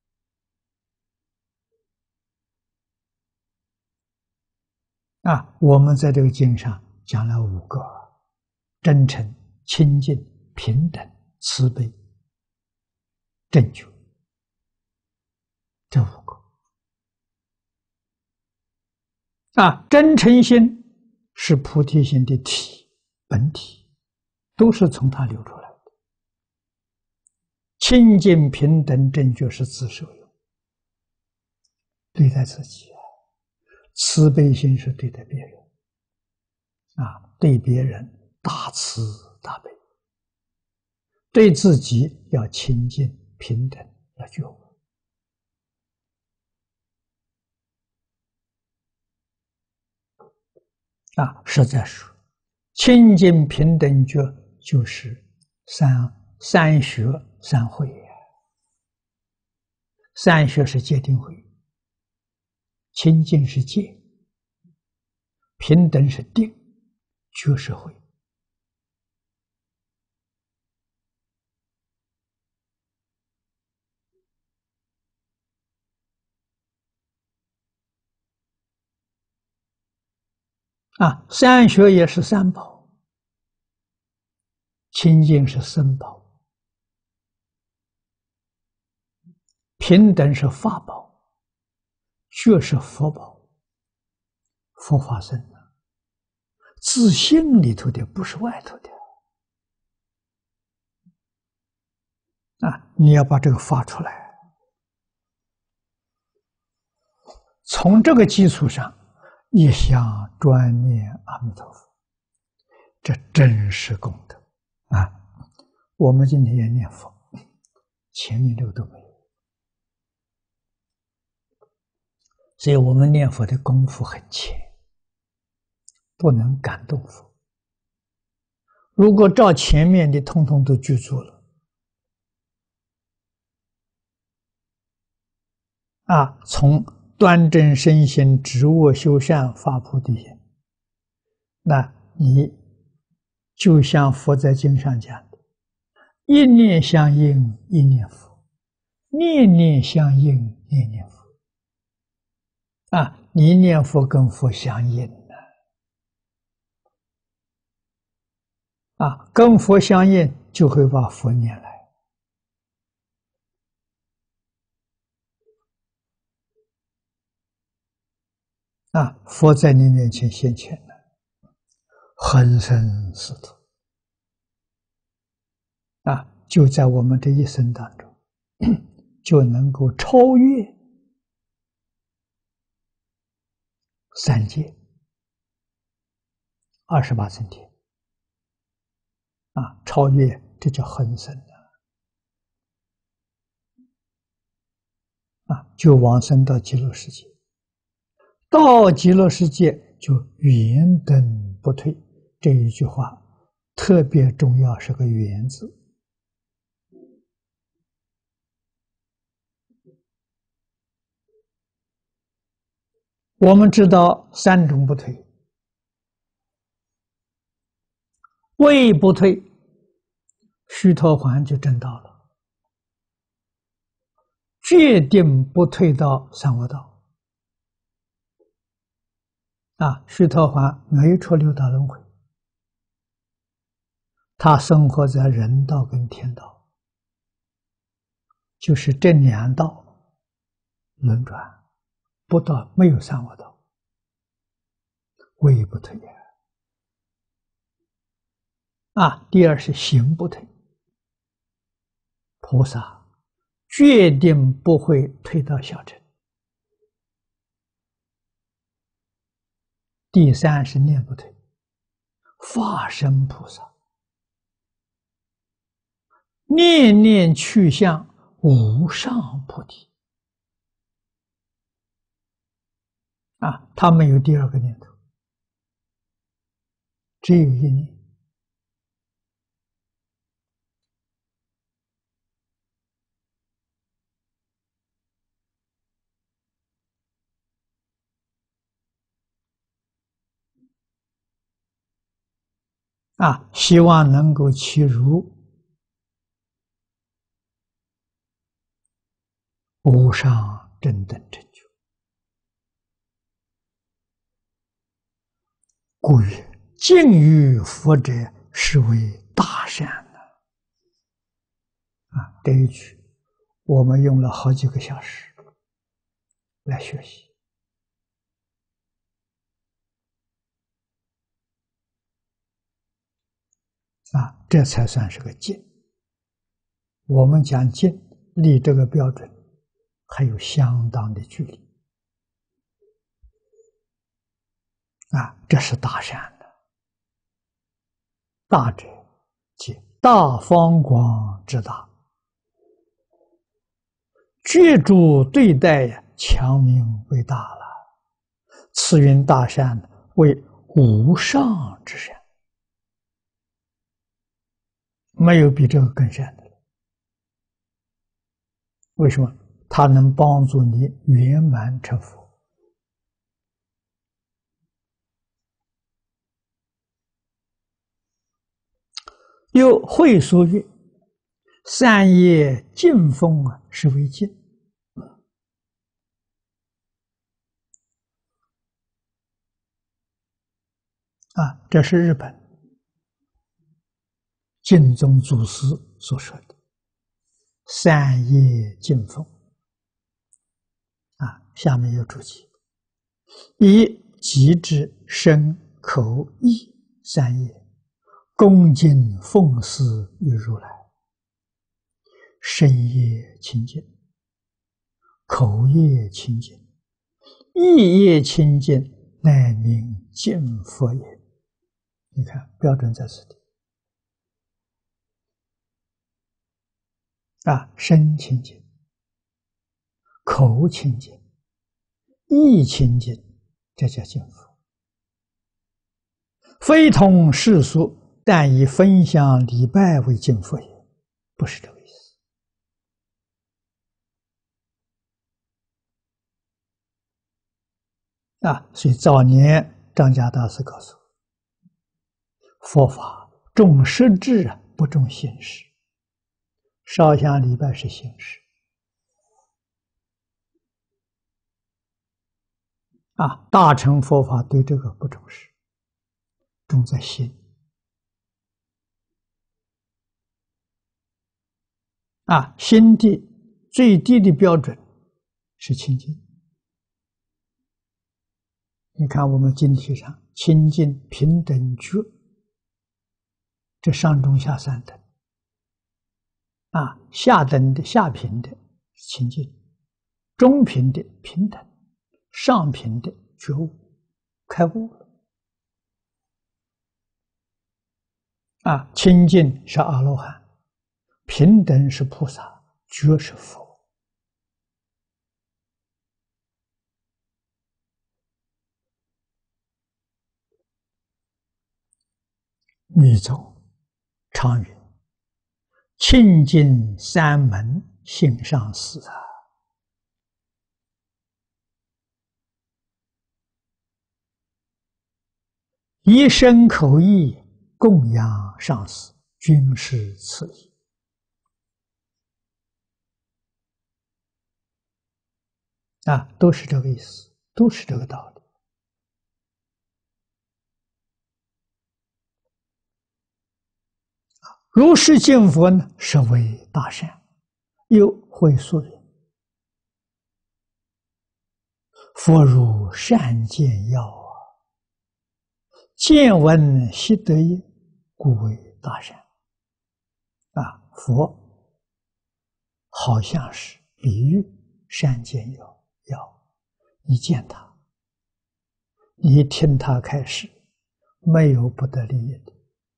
啊，我们在这个经上讲了五个：真诚、清净、平等、慈悲、正觉，这五个。啊，真诚心是菩提心的体本体，都是从它流出来的。清净、平等、正觉是自受用，对待自己啊；慈悲心是对待别人啊，对别人大慈大悲，对自己要清净平等，要觉悟。啊，实在说，清净平等觉就是三三学三慧呀。三学是戒定慧，清净是戒，平等是定，觉是慧。啊，三学也是三宝，清净是僧宝，平等是法宝，觉是佛宝。佛法僧啊，自信里头的，不是外头的啊！你要把这个发出来，从这个基础上，一想专念阿弥陀佛，这真是功德啊！我们今天也念佛，前面这个都没有，所以我们念佛的功夫很浅，不能感动佛。如果照前面的通通都记住了，啊，从端正身心、直卧修善、发菩提心，那你就像佛在经上讲的，一念相应一念佛，念念相应念念佛。啊，你念佛跟佛相应了，啊，跟佛相应就会把佛念来。啊，佛在你面前现前了，恒生死土，啊，就在我们这一生当中，就能够超越三界、二十八层天，啊，超越，这叫恒生啊，啊，就往生到极乐世界。到极乐世界就圆等不退，这一句话特别重要，是个圆字。我们知道三种不退：位不退，须陀洹就证到了；决定不退到三恶道。 啊，须陀洹没出六道轮回，他生活在人道跟天道，就是这两道轮转，不到没有三恶道，位不退也。啊，第二是行不退，菩萨决定不会退到小乘。第三是念不退，法身菩萨念念去向无上菩提啊，他没有第二个念头，只有一念。啊，希望能够契入无上正等成就。故曰：敬于佛者，是为大善的。啊，这一句我们用了好几个小时来学习。啊，这才算是个敬。我们讲敬，离这个标准还有相当的距离。啊，这是大善的。大者，即大方广之大，觉诸对待呀，强名为大了。此云大善为无上之善，没有比这个更善的了。为什么？它能帮助你圆满成佛。又会所曰：三业敬奉啊，是为敬。啊，这是日本净宗祖师所说的三业敬奉。啊，下面有注解：以即之身口意三业，恭敬奉事于如来。身业清净，口业清净，意业清净，乃名敬佛也。你看，标准在此地。啊，身清净，口清净，意清净，这叫敬佛。非同世俗，但以分享礼拜为敬佛也，不是这个意思。啊，所以早年张家大师告诉我，佛法重实质啊，不重形式。烧香礼拜是形式。啊，大乘佛法对这个不重视，重在心。啊，心地最低的标准是清净。你看我们经题上清净平等觉，这上中下三等。啊，下等的下品的清净，中品的平等，上品的觉悟开悟了。啊，清净是阿罗汉，平等是菩萨，觉是佛。密宗常云：清净三门，性上师啊。一身口意供养上师，均是此意。啊，都是这个意思，都是这个道理。 如是敬佛呢，是为大善，又会速人。佛如善见药啊，见闻悉得业，故为大善。啊，佛好像是比喻善见药，药你见他，你听他开示，没有不得利益的。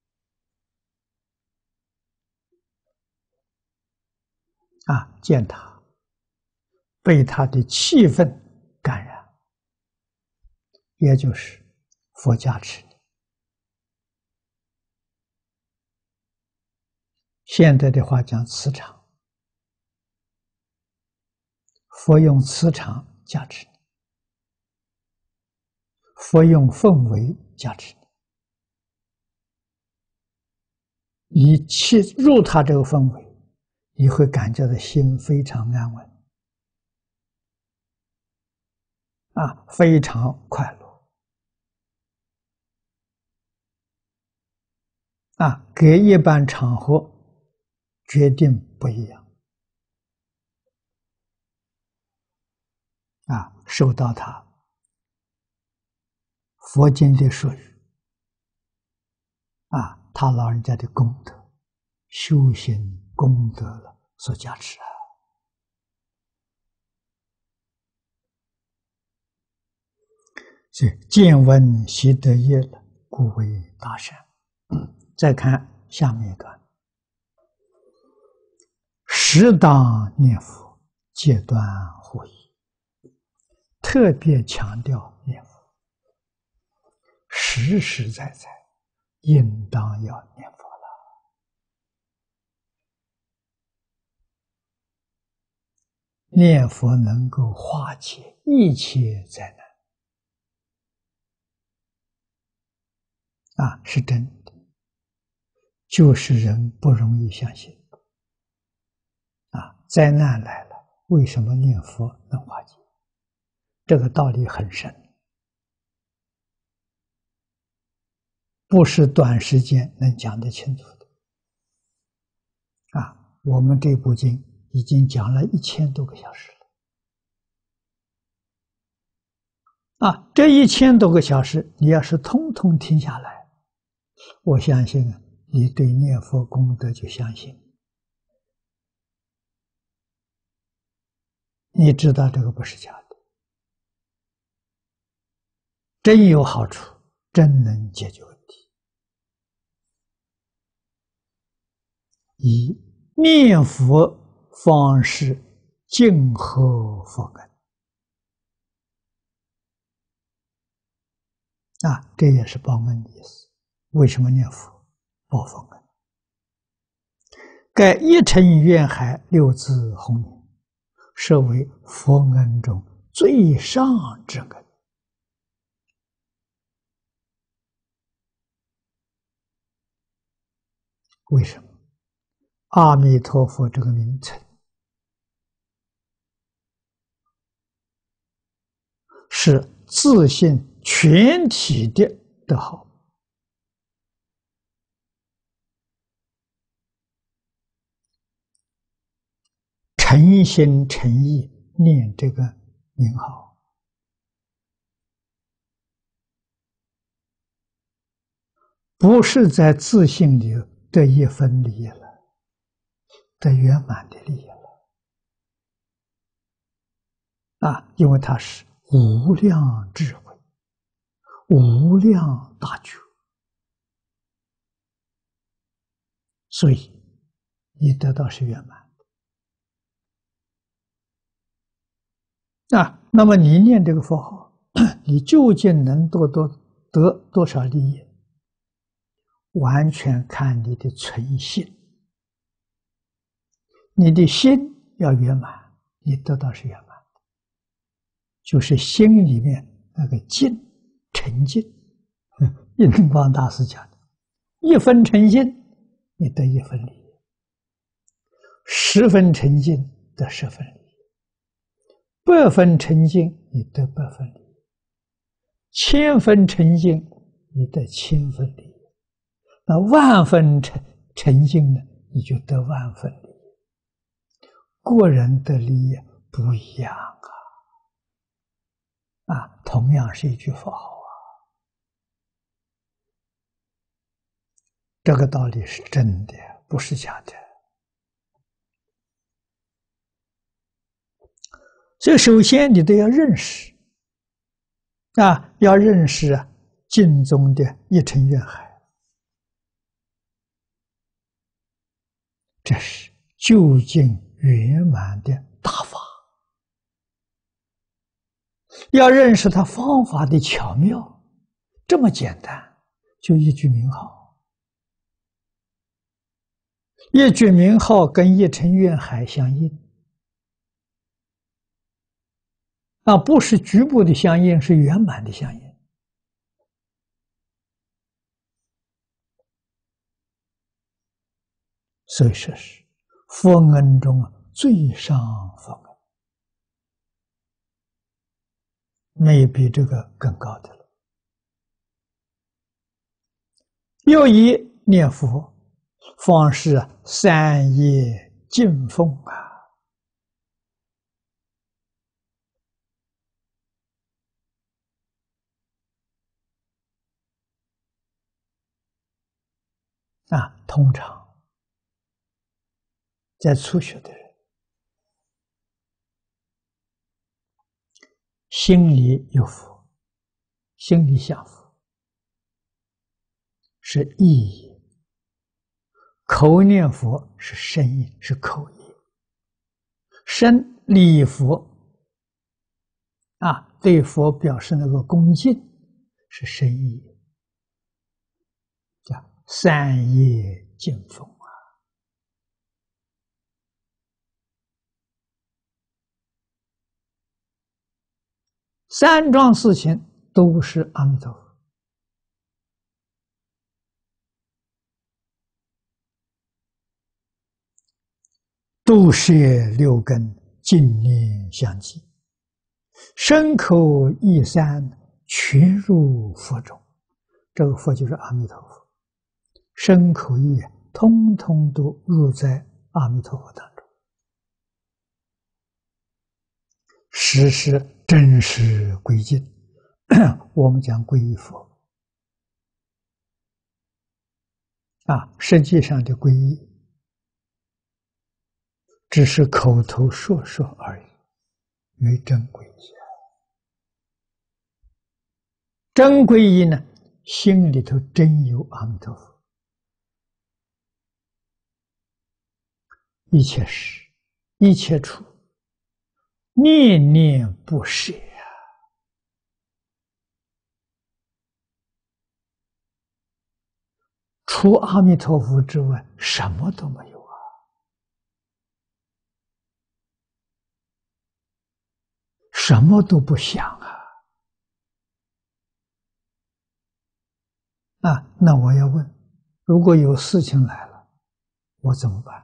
啊，见他，被他的气氛感染，也就是佛加持你。现在的话讲磁场，佛用磁场加持你，佛用氛围加持你，你去入他这个氛围，你会感觉到心非常安稳，啊，非常快乐，啊，跟一般场合决定不一样，啊，受到他佛经的说语，啊，他老人家的功德、修行功德了所加持啊。所以见闻悉得业了，故为大善。嗯，再看下面一段。时当念佛，戒断惑疑，特别强调念佛，实实在在应当要念佛了。念佛能够化解一切灾难，啊，是真的，就是人不容易相信。啊，灾难来了，为什么念佛能化解？这个道理很深，不是短时间能讲得清楚的。啊，我们这部经已经讲了一千多个小时了。啊，这一千多个小时，你要是通通听下来，我相信啊，你对念佛功德就相信。你知道这个不是假的，真有好处，真能解决问题。以念佛方式敬贺佛恩，啊，这也是报恩的意思。为什么念佛？报佛恩。盖一尘愿海，六字洪名，设为佛恩中最上之恩。为什么？阿弥陀佛这个名称是自信全体的德号，诚心诚意念这个名号，不是在自信里得一分利益了，得圆满的利益了。啊，因为它是无量智慧，无量大觉，所以你得到是圆满。啊，那么你念这个佛号，你究竟能多多得多少利益？完全看你的存心。你的心要圆满，你得到是圆满的，就是心里面那个净沉静。印光大师讲的，一分诚心，你得一分利益；十分诚心得十分利益。百分诚信，你得百分利益；千分诚信，你得千分利益；那万分诚诚信呢，你就得万分利益。个人的利益不一样啊！啊，同样是一句佛号啊，这个道理是真的，不是假的。所以，首先你都要认识啊，要认识啊，经中的一尘愿海，这是究竟圆满的大法。要认识它方法的巧妙，这么简单，就一句名号，一句名号跟一尘愿海相应。啊，不是局部的相应，是圆满的相应。所以说是佛恩中最上佛恩，没比这个更高的了。又以念佛方是三业敬奉啊。啊，通常在初学的人，心里有佛，心里想佛，是意义；口念佛是身意，是口意；身礼佛啊，对佛表示那个恭敬，是身意，叫三业敬奉啊。三桩事情都是阿弥陀佛，都摄六根，净念相继，身口意三全入佛中。这个佛就是阿弥陀佛，身口意通通都入在阿弥陀佛当中，实是真实归敬。我们讲皈依佛啊，实际上的皈依只是口头说说而已，没真皈依。真皈依呢，心里头真有阿弥陀佛，一切时一切处念念不舍啊！除阿弥陀佛之外，什么都没有啊！什么都不想啊！啊，那我要问，如果有事情来了，我怎么办？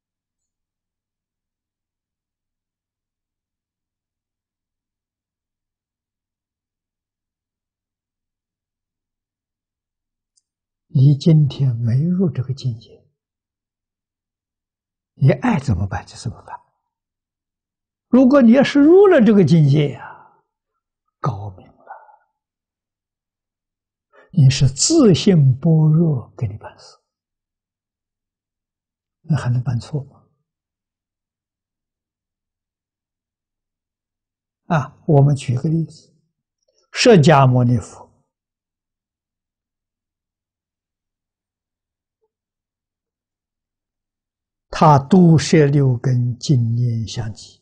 你今天没入这个境界，你爱怎么办就怎么办。如果你要是入了这个境界呀、啊，高明了，你是自信般若给你办事，那还能办错吗？啊，我们举个例子，释迦牟尼佛，他都摄六根，净念相继，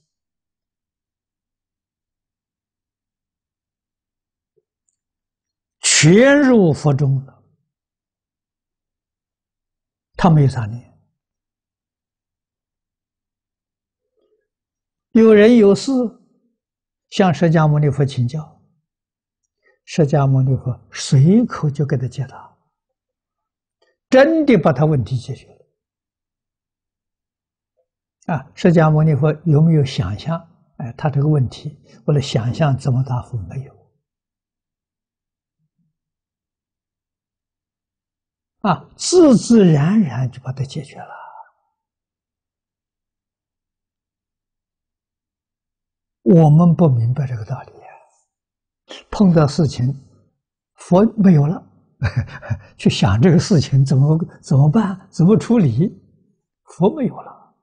全入佛中了，他没有杂念。有人有事向释迦牟尼佛请教，释迦牟尼佛随口就给他解答，真的把他问题解决了。啊，释迦牟尼佛有没有想象？哎，他这个问题，为了想象怎么答复？没有。 啊，自自然然就把它解决了。我们不明白这个道理，碰到事情，佛没有了，去想这个事情怎么怎么办，怎么处理，佛没有了。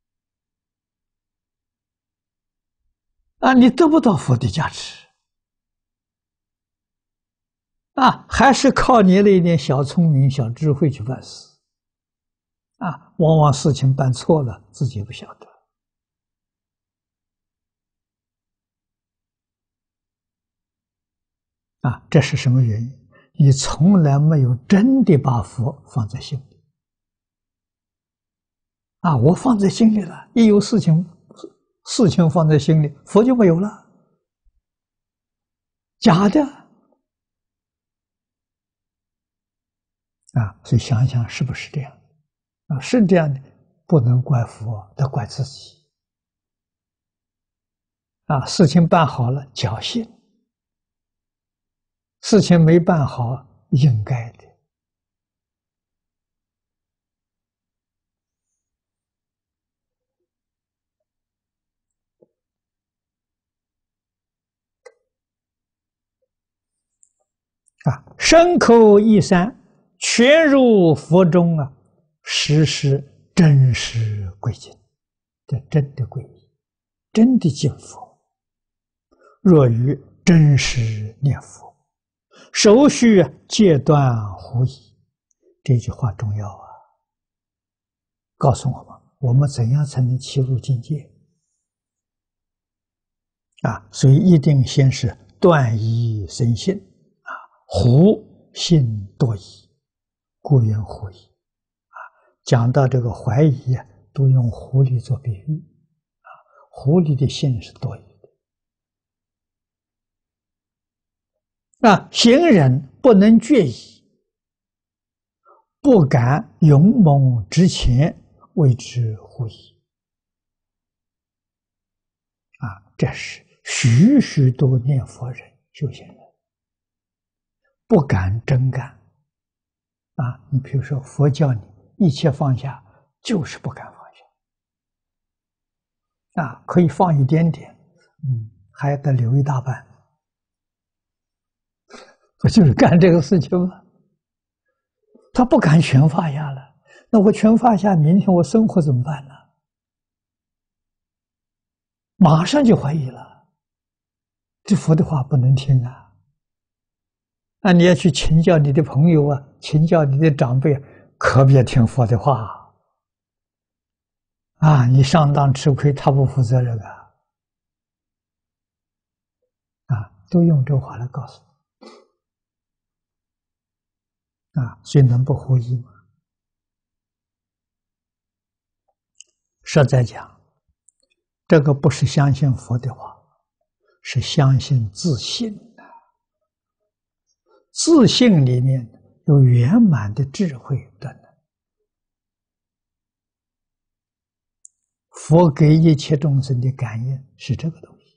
啊，你得不到佛的加持，啊，还是靠你的一点小聪明、小智慧去办事，啊，往往事情办错了，自己不晓得。啊，这是什么原因？你从来没有真的把佛放在心里。啊，我放在心里了，一有事情，事情放在心里，佛就没有了。假的。啊，所以想想是不是这样？啊，是这样的，不能怪佛，得怪自己。啊，事情办好了，侥幸；事情没办好，应该的。啊，身口意三全入佛中啊，实是真实归敬，这真的皈依，真的敬佛。若于真实念佛，手续戒断狐疑。这句话重要啊，告诉我们，我们怎样才能切入境界啊？所以一定先是断疑生信啊，狐信多疑，故云狐疑啊。讲到这个怀疑啊，都用狐狸做比喻啊，狐狸的信是多疑的啊，行人不能决疑，不敢勇猛直前，谓之狐疑啊。这是许许多念佛人修行人不敢真干啊。你比如说佛教你一切放下，就是不敢放下啊，可以放一点点，嗯，还得留一大半，不就是干这个事情吗？他不敢全放下了，那我全放下，明天我生活怎么办呢？马上就怀疑了，这佛的话不能听啊！那你要去请教你的朋友啊，请教你的长辈，可别听佛的话啊！你上当吃亏，他不负责任啊！啊，都用这话来告诉你啊，所以能不狐疑吗？实在讲，这个不是相信佛的话，是相信自信的。自信里面有圆满的智慧的能。佛给一切众生的感应是这个东西。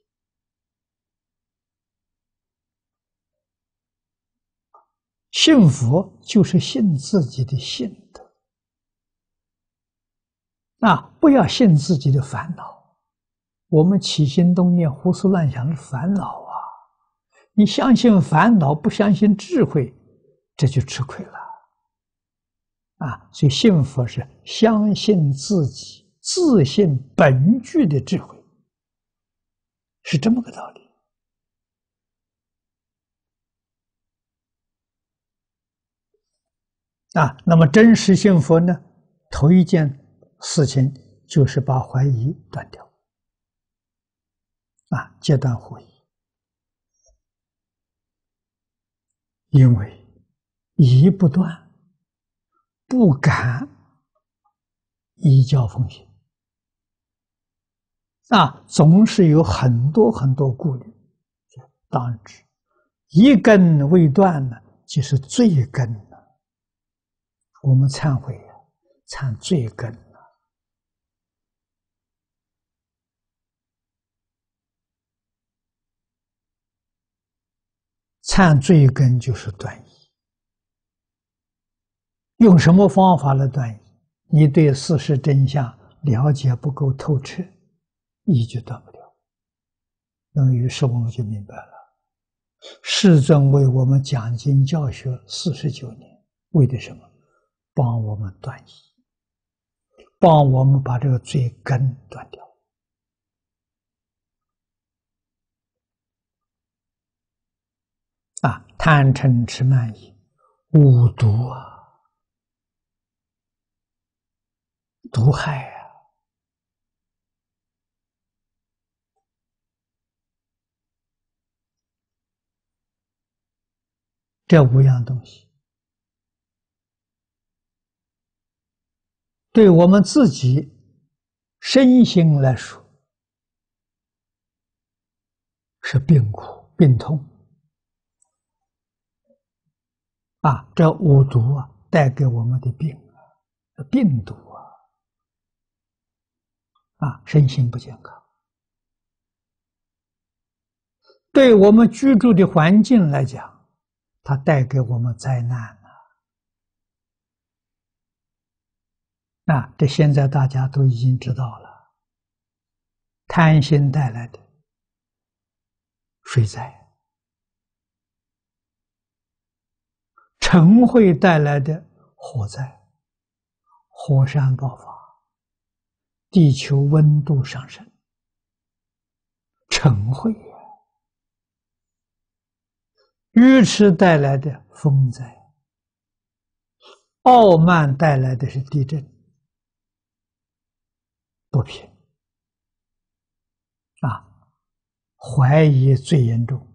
信佛就是信自己的信德啊，不要信自己的烦恼。我们起心动念、胡思乱想是烦恼啊！你相信烦恼，不相信智慧，这就吃亏了啊！所以信佛是相信自己自信本具的智慧，是这么个道理啊。那么真实信佛呢，头一件事情就是把怀疑断掉啊，戒断怀疑。因为疑不断，不敢依教奉行啊，总是有很多很多顾虑。当知一根未断呢，就是罪根了。我们忏悔呀、啊，忏罪根了。忏罪根就是断疑， 用什么方法来断疑？你对事实真相了解不够透彻，疑就断不了。那么于是我们就明白了，世尊为我们讲经教学四十九年，为的什么？帮我们断疑，帮我们把这个罪根断掉。啊，贪嗔痴慢疑，五毒啊，毒害啊！这五样东西，对我们自己身心来说，是病苦、病痛啊！这五毒啊，带给我们的病啊，病毒啊，啊，身心不健康。对我们居住的环境来讲，它带给我们灾难啊！啊，这现在大家都已经知道了，贪心带来的水灾，嗔恚带来的火灾，火山爆发，地球温度上升，嗔恚呀；愚痴带来的风灾，傲慢带来的是地震，不平啊，怀疑最严重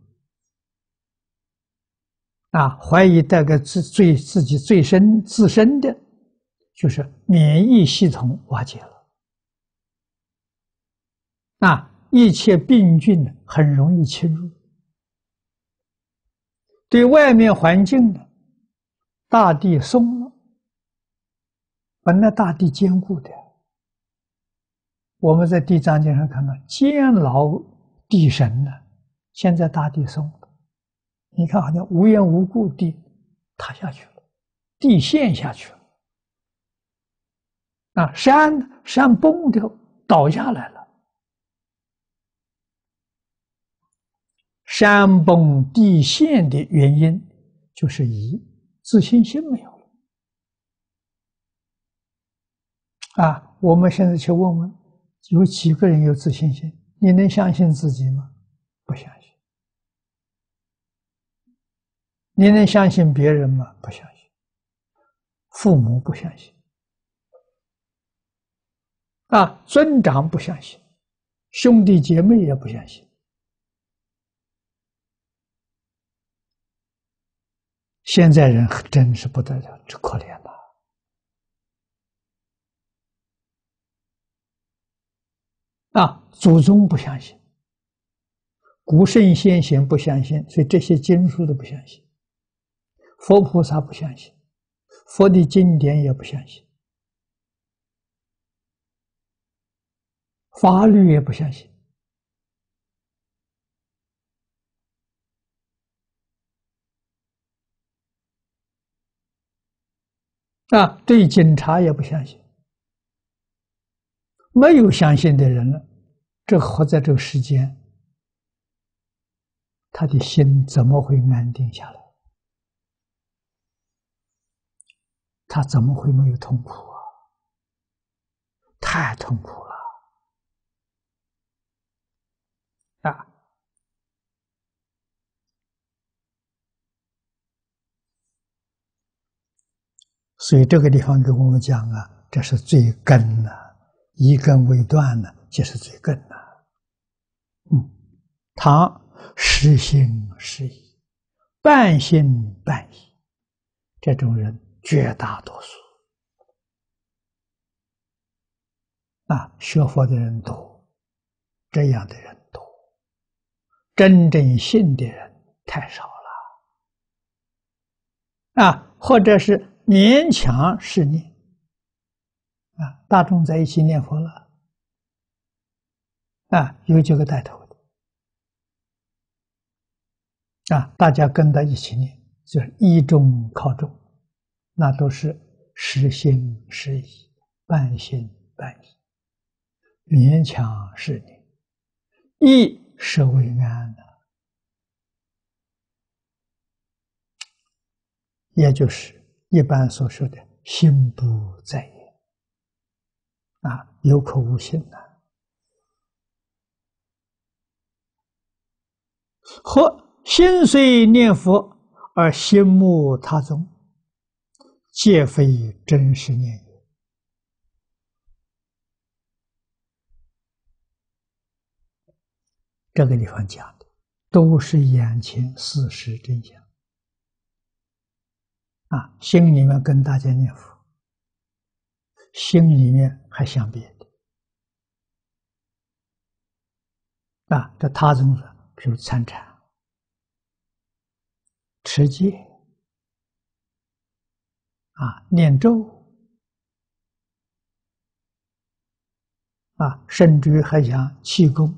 啊，怀疑带给自最自己最深自身的，就是免疫系统瓦解了啊，一切病菌很容易侵入。对外面环境呢，大地松了，本来大地坚固的，我们在地藏经上看到坚牢地神呢，现在大地松了，你看好像无缘无故地塌下去了，地陷下去了，啊，山山崩掉倒下来了，山崩地陷的原因就是一自信心没有了啊！我们现在去问问，有几个人有自信心？你能相信自己吗？不相信。你能相信别人吗？不相信。父母不相信啊，尊长不相信，兄弟姐妹也不相信。现在人真是不得了，这可怜了啊！祖宗不相信，古圣先贤不相信，所以这些经书都不相信。佛菩萨不相信，佛的经典也不相信，法律也不相信啊！对警察也不相信。没有相信的人了，这活在这个世间，他的心怎么会安定下来？他怎么会没有痛苦啊？太痛苦了啊！所以这个地方给我们讲啊，这是罪根呐、啊，一根未断呢、啊，就是罪根呐、啊。嗯，他实心实意，半信半疑，这种人绝大多数啊，学佛的人多，这样的人多，真正信的人太少了啊，或者是勉强是念啊，大众在一起念佛了啊，有几个带头的啊，大家跟他一起念，就是依众靠众，那都是实心实意，半信半疑，勉强是念，亦是为安的，也就是一般所说的心不在焉啊，有口无心呐、啊。或心虽念佛而心慕他宗，皆非真实念也。这个地方讲的都是眼前事实真相啊，心里面跟大家念佛，心里面还想别的啊。这他宗说，比如参禅、持戒啊、念咒啊，甚至于还想气功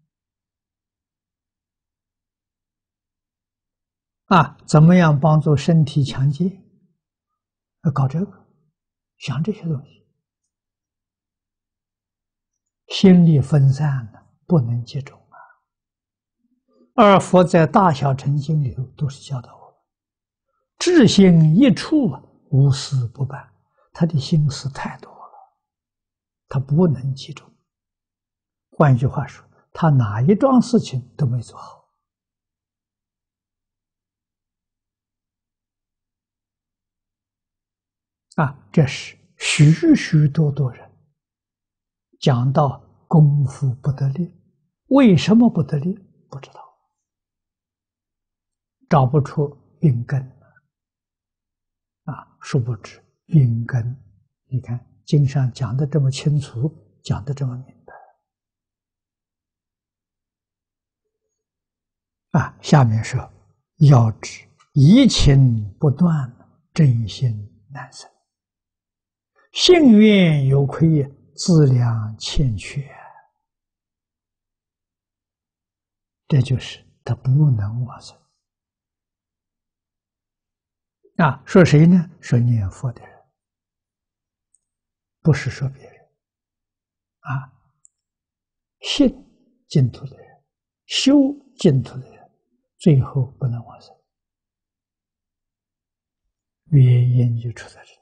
啊，怎么样帮助身体强健？要搞这个，想这些东西，心力分散了，不能集中啊。而佛在大小乘经里头都是教导我们，至心一处，无事不办。他的心思太多了，他不能集中。换一句话说，他哪一桩事情都没做好。啊，这是许许多多人讲到功夫不得力，为什么不得力？不知道，找不出病根啊！殊不知病根，你看经上讲的这么清楚，讲的这么明白啊！下面说，要知疑情不断，真心难生。信愿有亏，资粮欠缺，这就是他不能往生啊！说谁呢？说念佛的人，不是说别人啊。信净土的人，修净土的人，最后不能往生，原因就出在这里。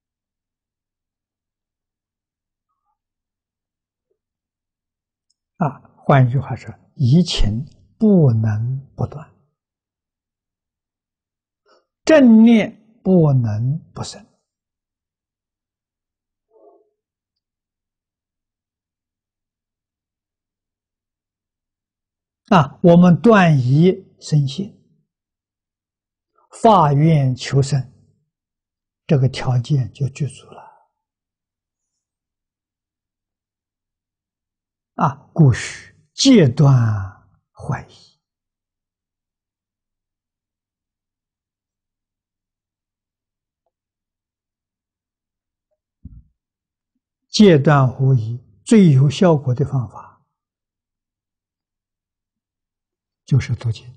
啊，换一句话说，疑情不能不断，正念不能不生。啊，我们断疑生信，发愿求生，这个条件就具足了。啊，故须戒断怀疑。戒断狐疑最有效果的方法，就是读经。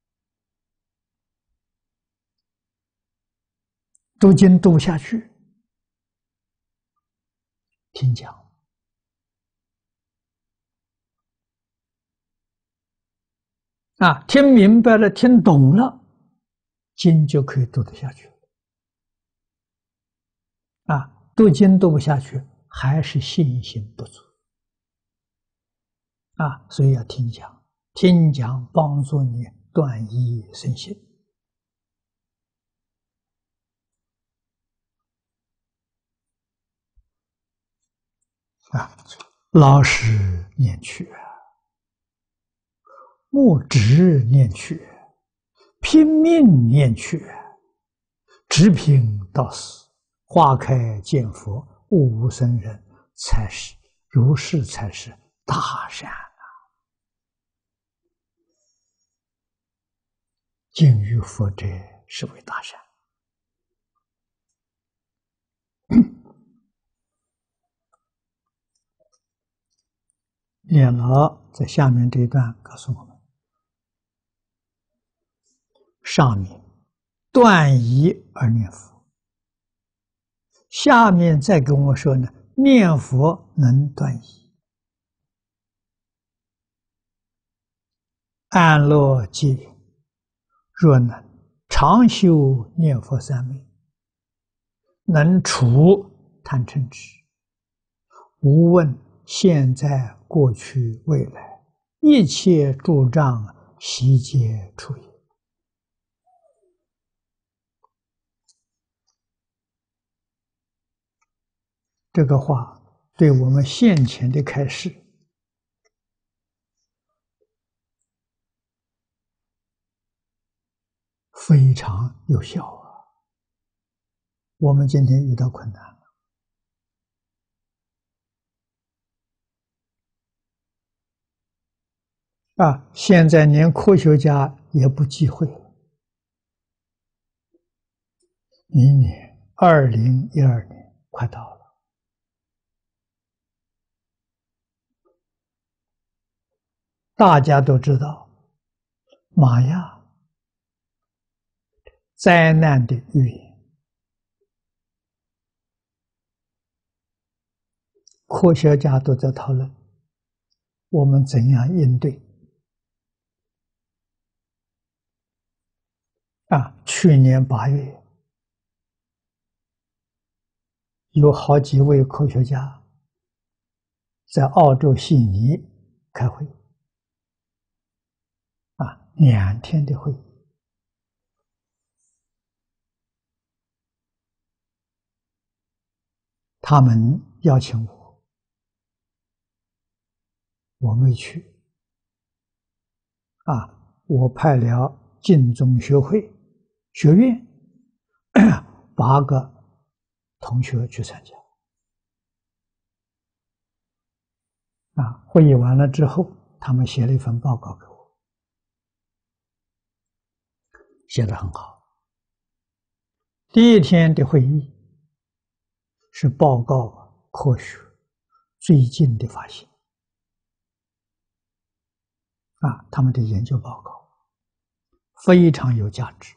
读经读不下去，听讲。啊，听明白了，听懂了，经就可以读得下去。啊，读经读不下去，还是信心不足。啊，所以要听讲，听讲帮助你断疑生信。啊，老实念去，木直念去，拼命念去，直拼到死，花开见佛，悟无生人，才是如是，才是大善啊！敬于佛者，是为大善。念老在下面这一段告诉我们：上面断疑而念佛， 下面再跟我说呢，念佛能断疑，安乐结缘。若能常修念佛三昧，能除贪嗔痴，无问现在、过去、未来，一切诸障悉皆除也。这个话对我们现前的开示非常有效啊！我们今天遇到困难了啊！现在连科学家也不忌讳了。明年二零一二年快到了，大家都知道玛雅灾难的预言，科学家都在讨论我们怎样应对。啊，去年八月，有好几位科学家在澳洲悉尼开会，啊，两天的会议。他们邀请我，我没去。啊，我派了净宗学会学院八个同学去参加。啊，会议完了之后，他们写了一份报告给我，写得很好。第一天的会议是报告科学最近的发现。啊，他们的研究报告非常有价值。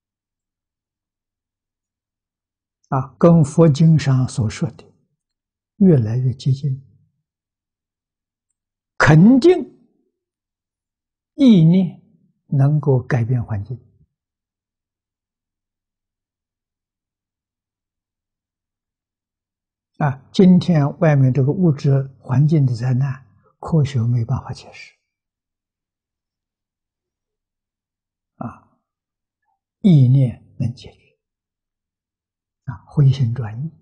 啊，跟佛经上所说的越来越接近，肯定意念能够改变环境。啊，今天外面这个物质环境的灾难，科学没办法解释。啊，意念能解决。啊，回心转意。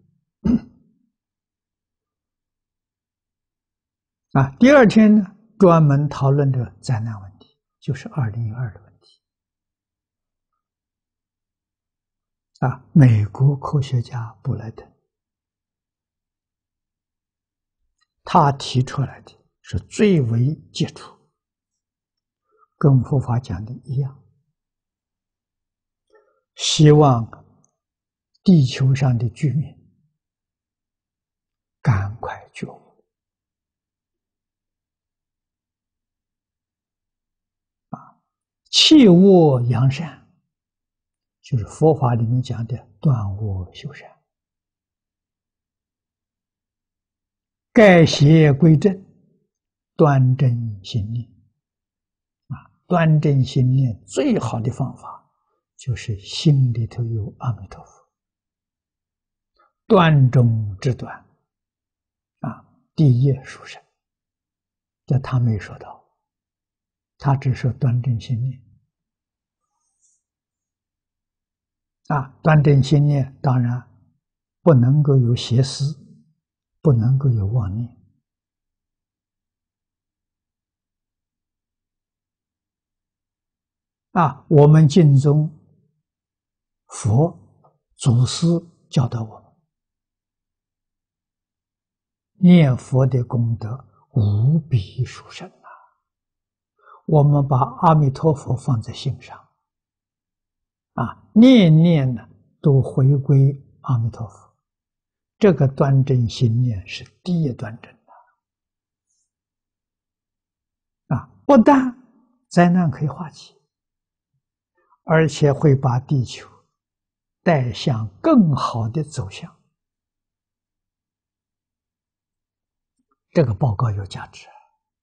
啊，第二天呢，专门讨论这个灾难问题，就是二零一二的问题。啊，美国科学家布莱登，他提出来的是最为基础，跟佛法讲的一样，希望地球上的居民赶快觉悟。啊，弃恶扬善，就是佛法里面讲的断恶修善，改邪归正，端正心念。啊，端正心念最好的方法就是心里头有阿弥陀佛，端中之端。啊，第一殊胜，这他没说到，他只说端正心念。啊，端正心念当然不能够有邪思，不能够有妄念。啊，我们敬宗佛祖师教导我们，念佛的功德无比殊胜啊！我们把阿弥陀佛放在心上，啊，念念呢都回归阿弥陀佛，这个端正心念是第一端正的。啊，不但灾难可以化解，而且会把地球带向更好的走向。 这个报告有价值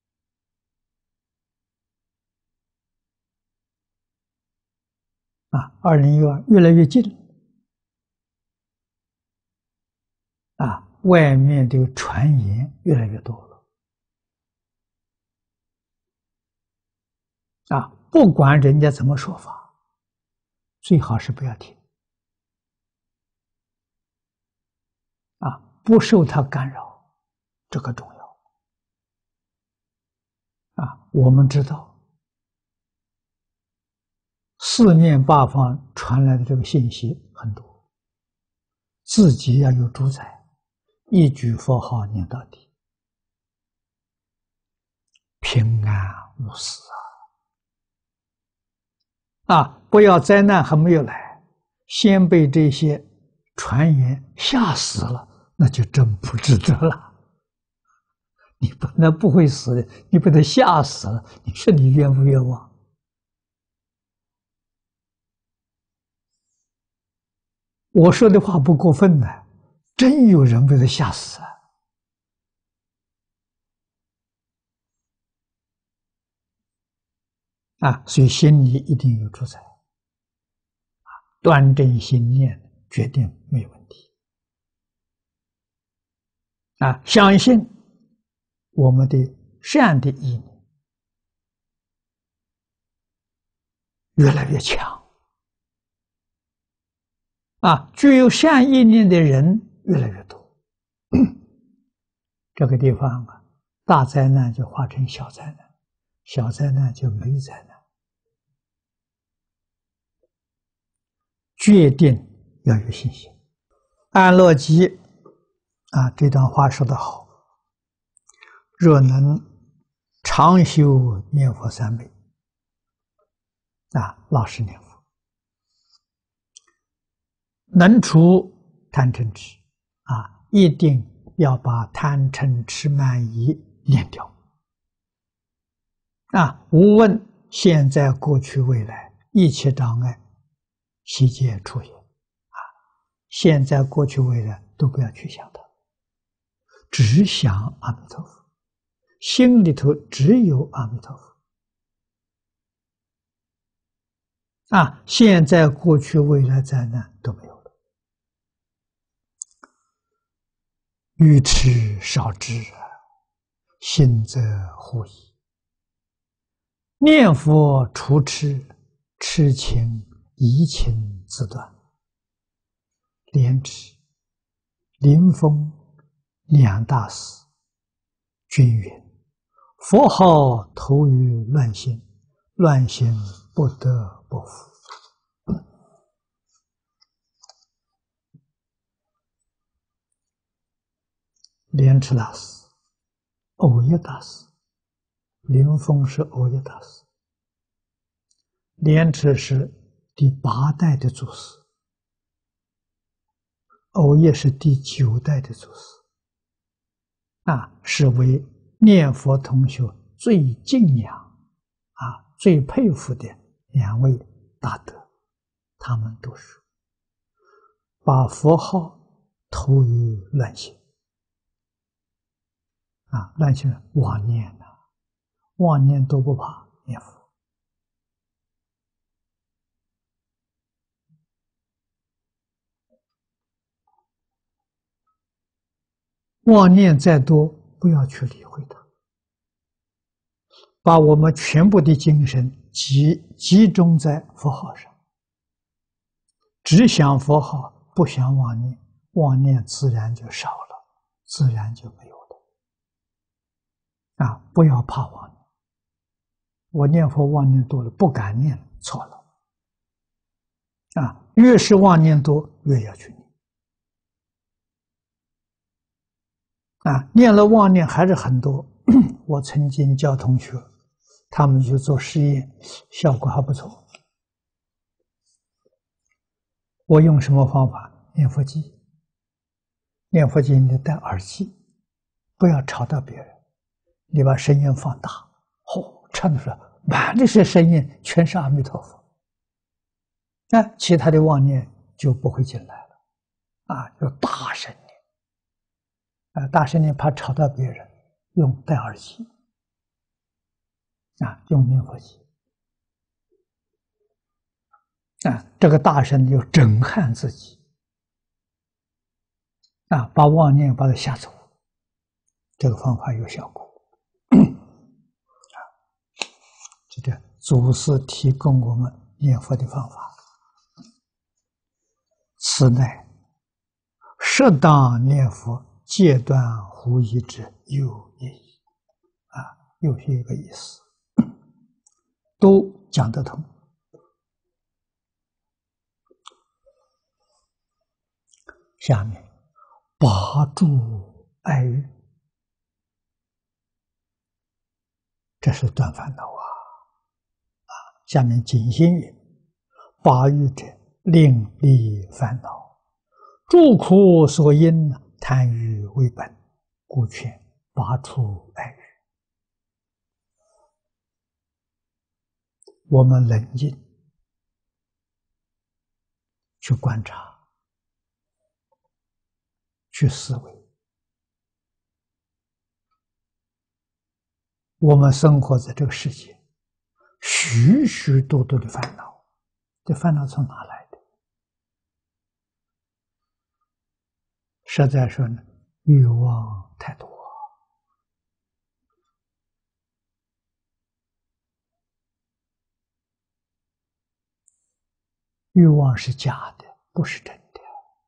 啊！二零一二越来越近啊，外面的传言越来越多了啊！不管人家怎么说法，最好是不要听啊，不受它干扰，这个重要啊！我们知道。四面八方传来的这个信息很多，自己要有主宰，一句佛号念到底，平安无事啊！啊，不要灾难还没有来，先被这些传言吓死了，那就真不值得了。你本来不会死的，你被他吓死了，你说你冤不冤枉？我说的话不过分呢，真有人被他吓死啊！啊，所以心里一定有主宰，啊，端正心念，决定没有问题。啊，相信我们的善的意念越来越强。啊，具有善意念的人越来越多，这个地方啊，大灾难就化成小灾难，小灾难就没灾难。决定要有信心。安乐集啊，这段话说得好：若能常修念佛三昧，啊，老实念佛。能除贪嗔痴啊，一定要把贪嗔痴慢疑念掉啊！无问现在、过去、未来一切障碍，悉皆除也啊！现在、过去、未来都不要去想它，只想阿弥陀佛，心里头只有阿弥陀佛啊！现在、过去、未来灾难都没有。愚痴少知，心则护矣。念佛除痴，痴情疑情自断。莲池、临风两大师均云：佛号投于乱心，乱心不得不服。莲池大师、藕益大师，临风是藕益大师，莲池是第八代的祖师，藕益是第九代的祖师，啊，是为念佛同学最敬仰、啊最佩服的两位大德，他们都是把佛号投于乱心。啊，乱心妄念呐、啊，妄念都不怕，念佛。妄念再多，不要去理会它，把我们全部的精神集集中在佛号上，只想佛号，不想妄念，妄念自然就少了，自然就没有了。啊，不要怕妄念。我念佛妄念多了，不敢念，错了。啊，越是妄念多，越要去念。啊，念了妄念还是很多。我曾经教同学，他们就做实验，效果还不错。我用什么方法？念佛机。念佛机你戴耳机，不要吵到别人。你把声音放大，哦，唱的是满的是声音，全是阿弥陀佛。那其他的妄念就不会进来了，啊，就大声念，啊，大声念怕吵到别人， 用戴耳机啊，用念佛机啊，这个大声就震撼自己啊，把妄念把它吓走，这个方法有效果。啊，这个祖师提供我们念佛的方法，此乃适当念佛，戒断狐疑之有也已。啊，又是一个意思，都讲得通。下面拔住爱欲，这是断烦恼啊！啊，下面谨心云：拔欲者，令离烦恼，诸苦所因，贪欲为本，故劝拔除爱欲。我们冷静去观察，去思维，我们生活在这个世界，许许多多的烦恼，这烦恼从哪来的？实在说呢，欲望太多。欲望是假的，不是真的。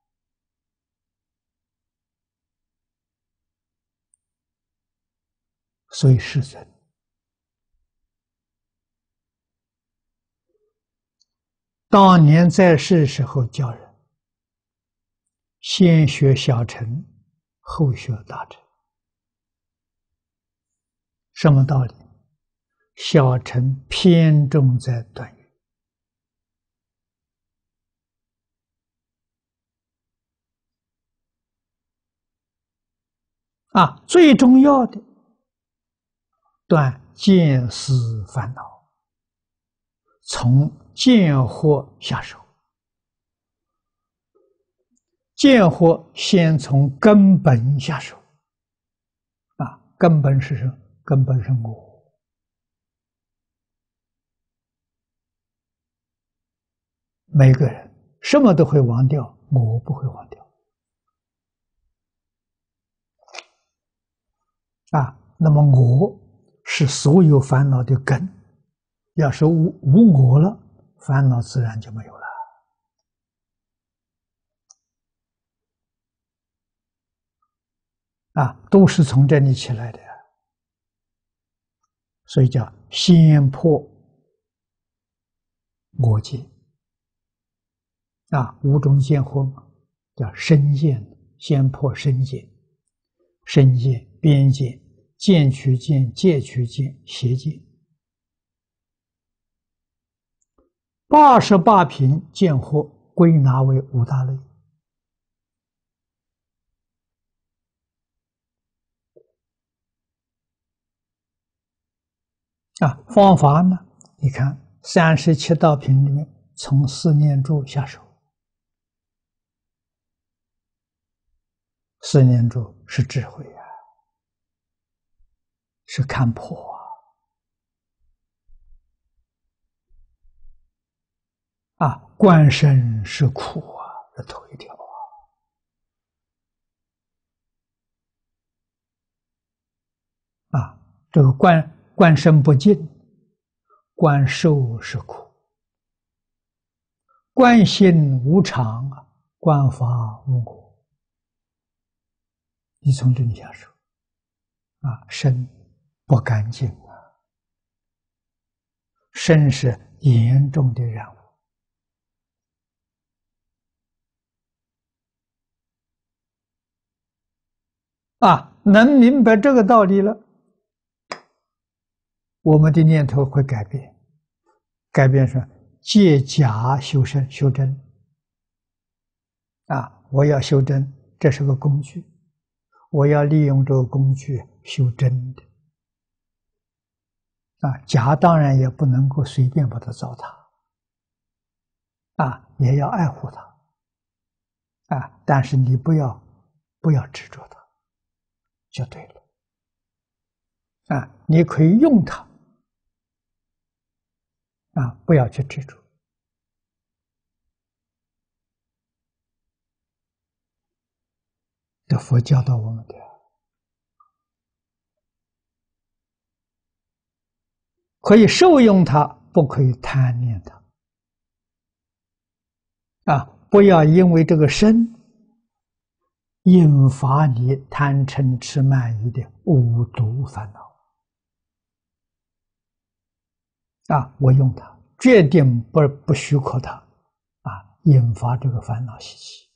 所以世尊当年在世时候教人，先学小乘，后学大乘。什么道理？小乘偏重在断欲，啊，最重要的断见思烦恼，从见惑下手。见惑先从根本下手，啊，根本是什么？根本是我。每个人什么都会忘掉，我不会忘掉。啊，那么我是所有烦恼的根，要是无无我了，烦恼自然就没有了。啊，都是从这里起来的，所以叫先破我见。啊，五种见惑嘛，叫身见，先破身见，身见、边见、见取见、戒取见、邪见。八十八品见惑归纳为五大类。啊，方法呢？你看三十七道品里面，从四念住下手。四念住是智慧啊，是看破啊！啊，观身是苦啊，这头一条啊！啊，这个观观身不净，观受是苦，观心无常啊，观法无我。你从这里下手啊，身不干净啊，身是严重的染污啊，能明白这个道理了，我们的念头会改变，改变成借假修身修真啊，我要修真，这是个工具，我要利用这个工具修真的啊，假当然也不能够随便把它糟蹋啊，也要爱护它啊，但是你不要不要执着它，就对了啊，你可以用它，啊，不要去执着。这佛教导我们的，可以受用它，不可以贪念它。啊，不要因为这个身引发你贪嗔痴慢疑的五毒烦恼。啊，我用它，决定不不许可它，啊，引发这个烦恼习气。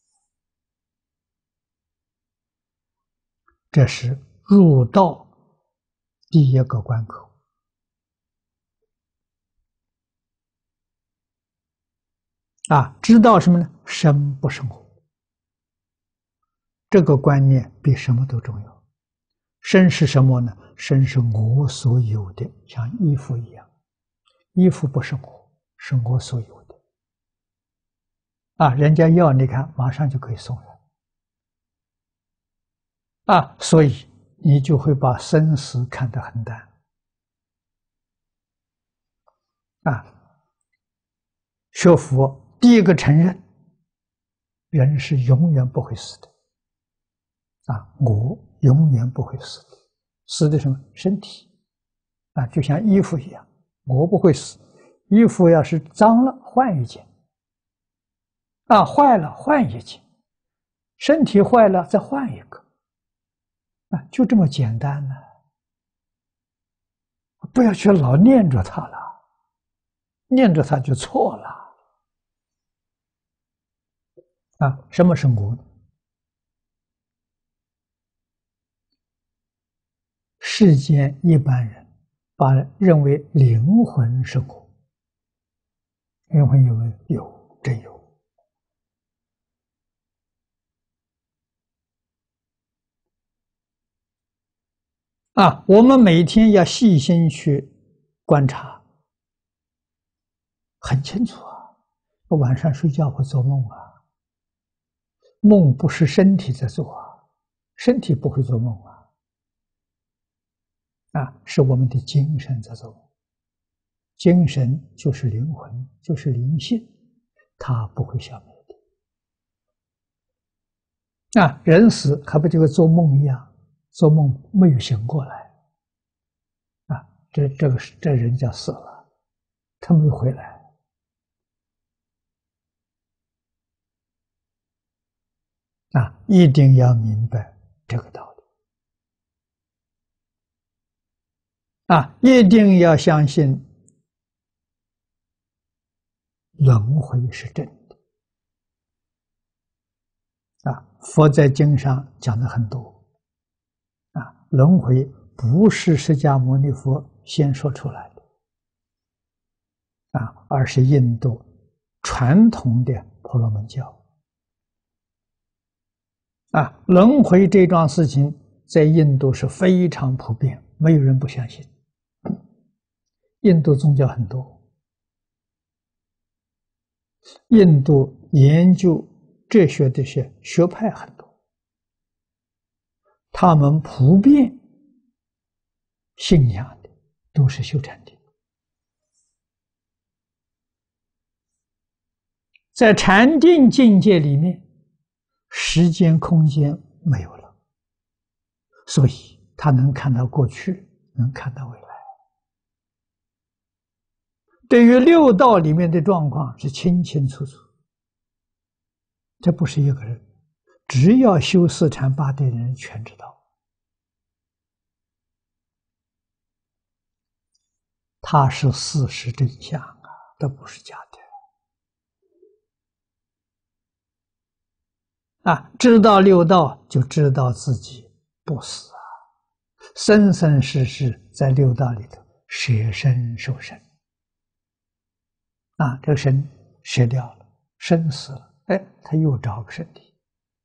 这是入道第一个关口。啊，知道什么呢？生不生活，这个观念比什么都重要。生是什么呢？生是我所有的，像衣服一样，衣服不生活，是我所有的。啊，人家要你看，马上就可以送人。啊，所以你就会把生死看得很淡。啊，学佛第一个承认，人是永远不会死的。啊，我永远不会死的，死的什么？身体。啊，就像衣服一样，我不会死，衣服要是脏了换一件，啊，坏了换一件，身体坏了再换一个，啊，就这么简单呢。不要去老念着它了，念着它就错了。啊，什么是我呢？世间一般人把认为灵魂是我，灵魂有没有？有，真有。啊，我们每天要细心去观察，很清楚啊。晚上睡觉会做梦啊，梦不是身体在做啊，身体不会做梦啊。啊，是我们的精神在做梦，精神就是灵魂，就是灵性，它不会消灭的。啊，人死还不就跟做梦一样，做梦没有醒过来，啊，这这个这人家死了，他没有回来。啊，一定要明白这个道理。啊，一定要相信轮回是真的。啊，佛在经上讲的很多。啊，轮回不是释迦牟尼佛先说出来的，啊，而是印度传统的婆罗门教。啊，轮回这桩事情在印度是非常普遍，没有人不相信。印度宗教很多，印度研究哲学的学学派很多，他们普遍信仰的都是修禅定。在禅定境界里面，时间空间没有了，所以他能看到过去，能看到未来。对于六道里面的状况是清清楚楚，这不是一个人，只要修四禅八定的人全知道。它是事实真相啊，这不是假的。啊，知道六道就知道自己不死啊，生生世世在六道里头舍身受身。啊，这个身舍掉了，身死了，哎，他又找个身体。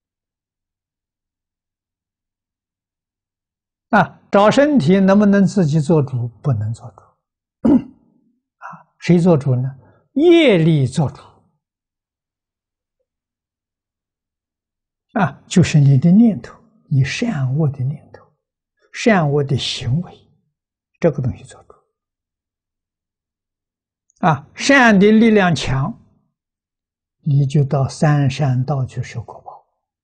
啊，找身体能不能自己做主？不能做主。啊，谁做主呢？业力做主。啊，就是你的念头，你善恶的念头， 善恶的行为，这个东西做主。啊，善的力量强，你就到三善道去受果报。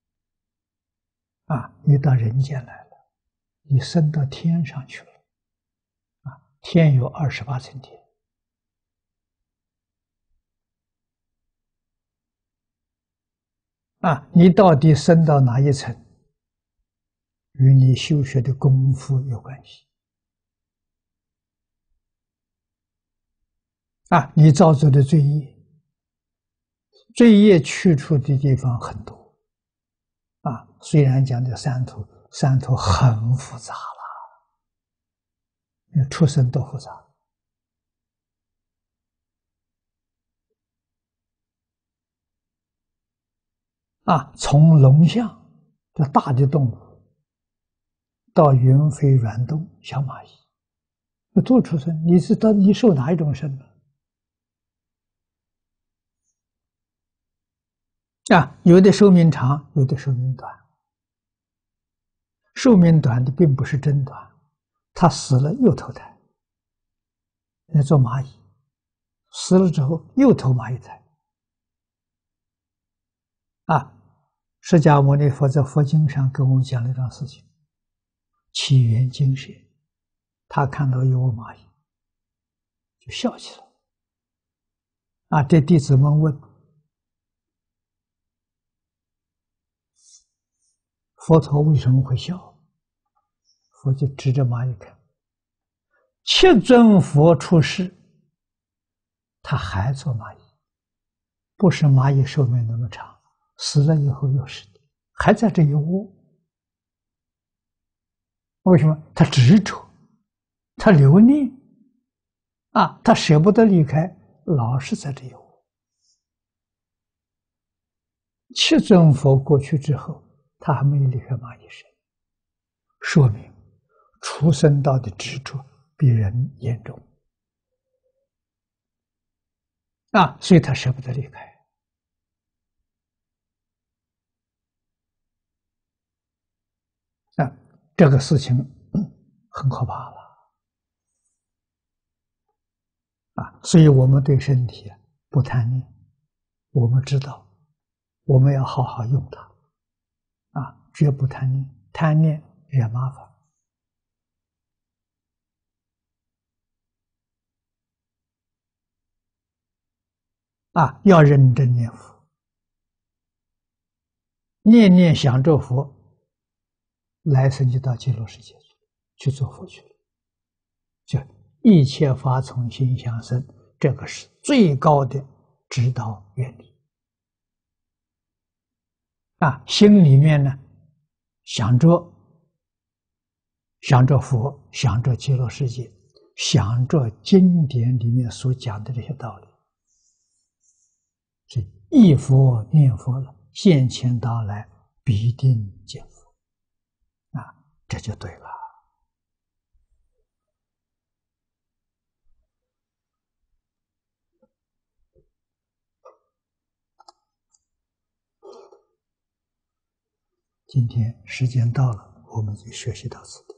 啊，你到人间来了，你升到天上去了。啊，天有二十八层天。啊，你到底升到哪一层，与你修学的功夫有关系。啊，你造作的罪业，罪业去除的地方很多。啊，虽然讲的三途，三途很复杂了，出生多复杂。啊，从龙象这大的动物，到云飞软动小蚂蚁，那多出生，你是到你受哪一种生呢？啊，有的寿命长，有的寿命短。寿命短的并不是真短，他死了又投胎。你做蚂蚁，死了之后又投蚂蚁胎。啊，释迦牟尼佛在佛经上跟我们讲了一桩事情：起源精舍，他看到有蚂蚁，就笑起来。啊，这弟子们问佛陀为什么会笑？佛就指着蚂蚁看，七尊佛出世，他还做蚂蚁，不是蚂蚁寿命那么长，死了以后又是的，还在这一窝。为什么？他执着，他留恋，啊，他舍不得离开，老是在这一窝。七尊佛过去之后，他还没有离开蚂蚁身，说明畜生道的执着比人严重。啊，所以他舍不得离开。啊，这个事情很可怕了。啊，所以我们对身体不贪念，我们知道我们要好好用它。啊，绝不贪念，贪念惹麻烦。啊，要认真念佛，念念想着佛，来生就到极乐世界去，去做佛去了。就一切法从心想生，这个是最高的指导原理。啊，心里面呢想着想着佛，想着极乐世界，想着经典里面所讲的这些道理。是忆佛念佛了，现前当来必定见佛。啊，这就对了。今天时间到了，我们就学习到此地。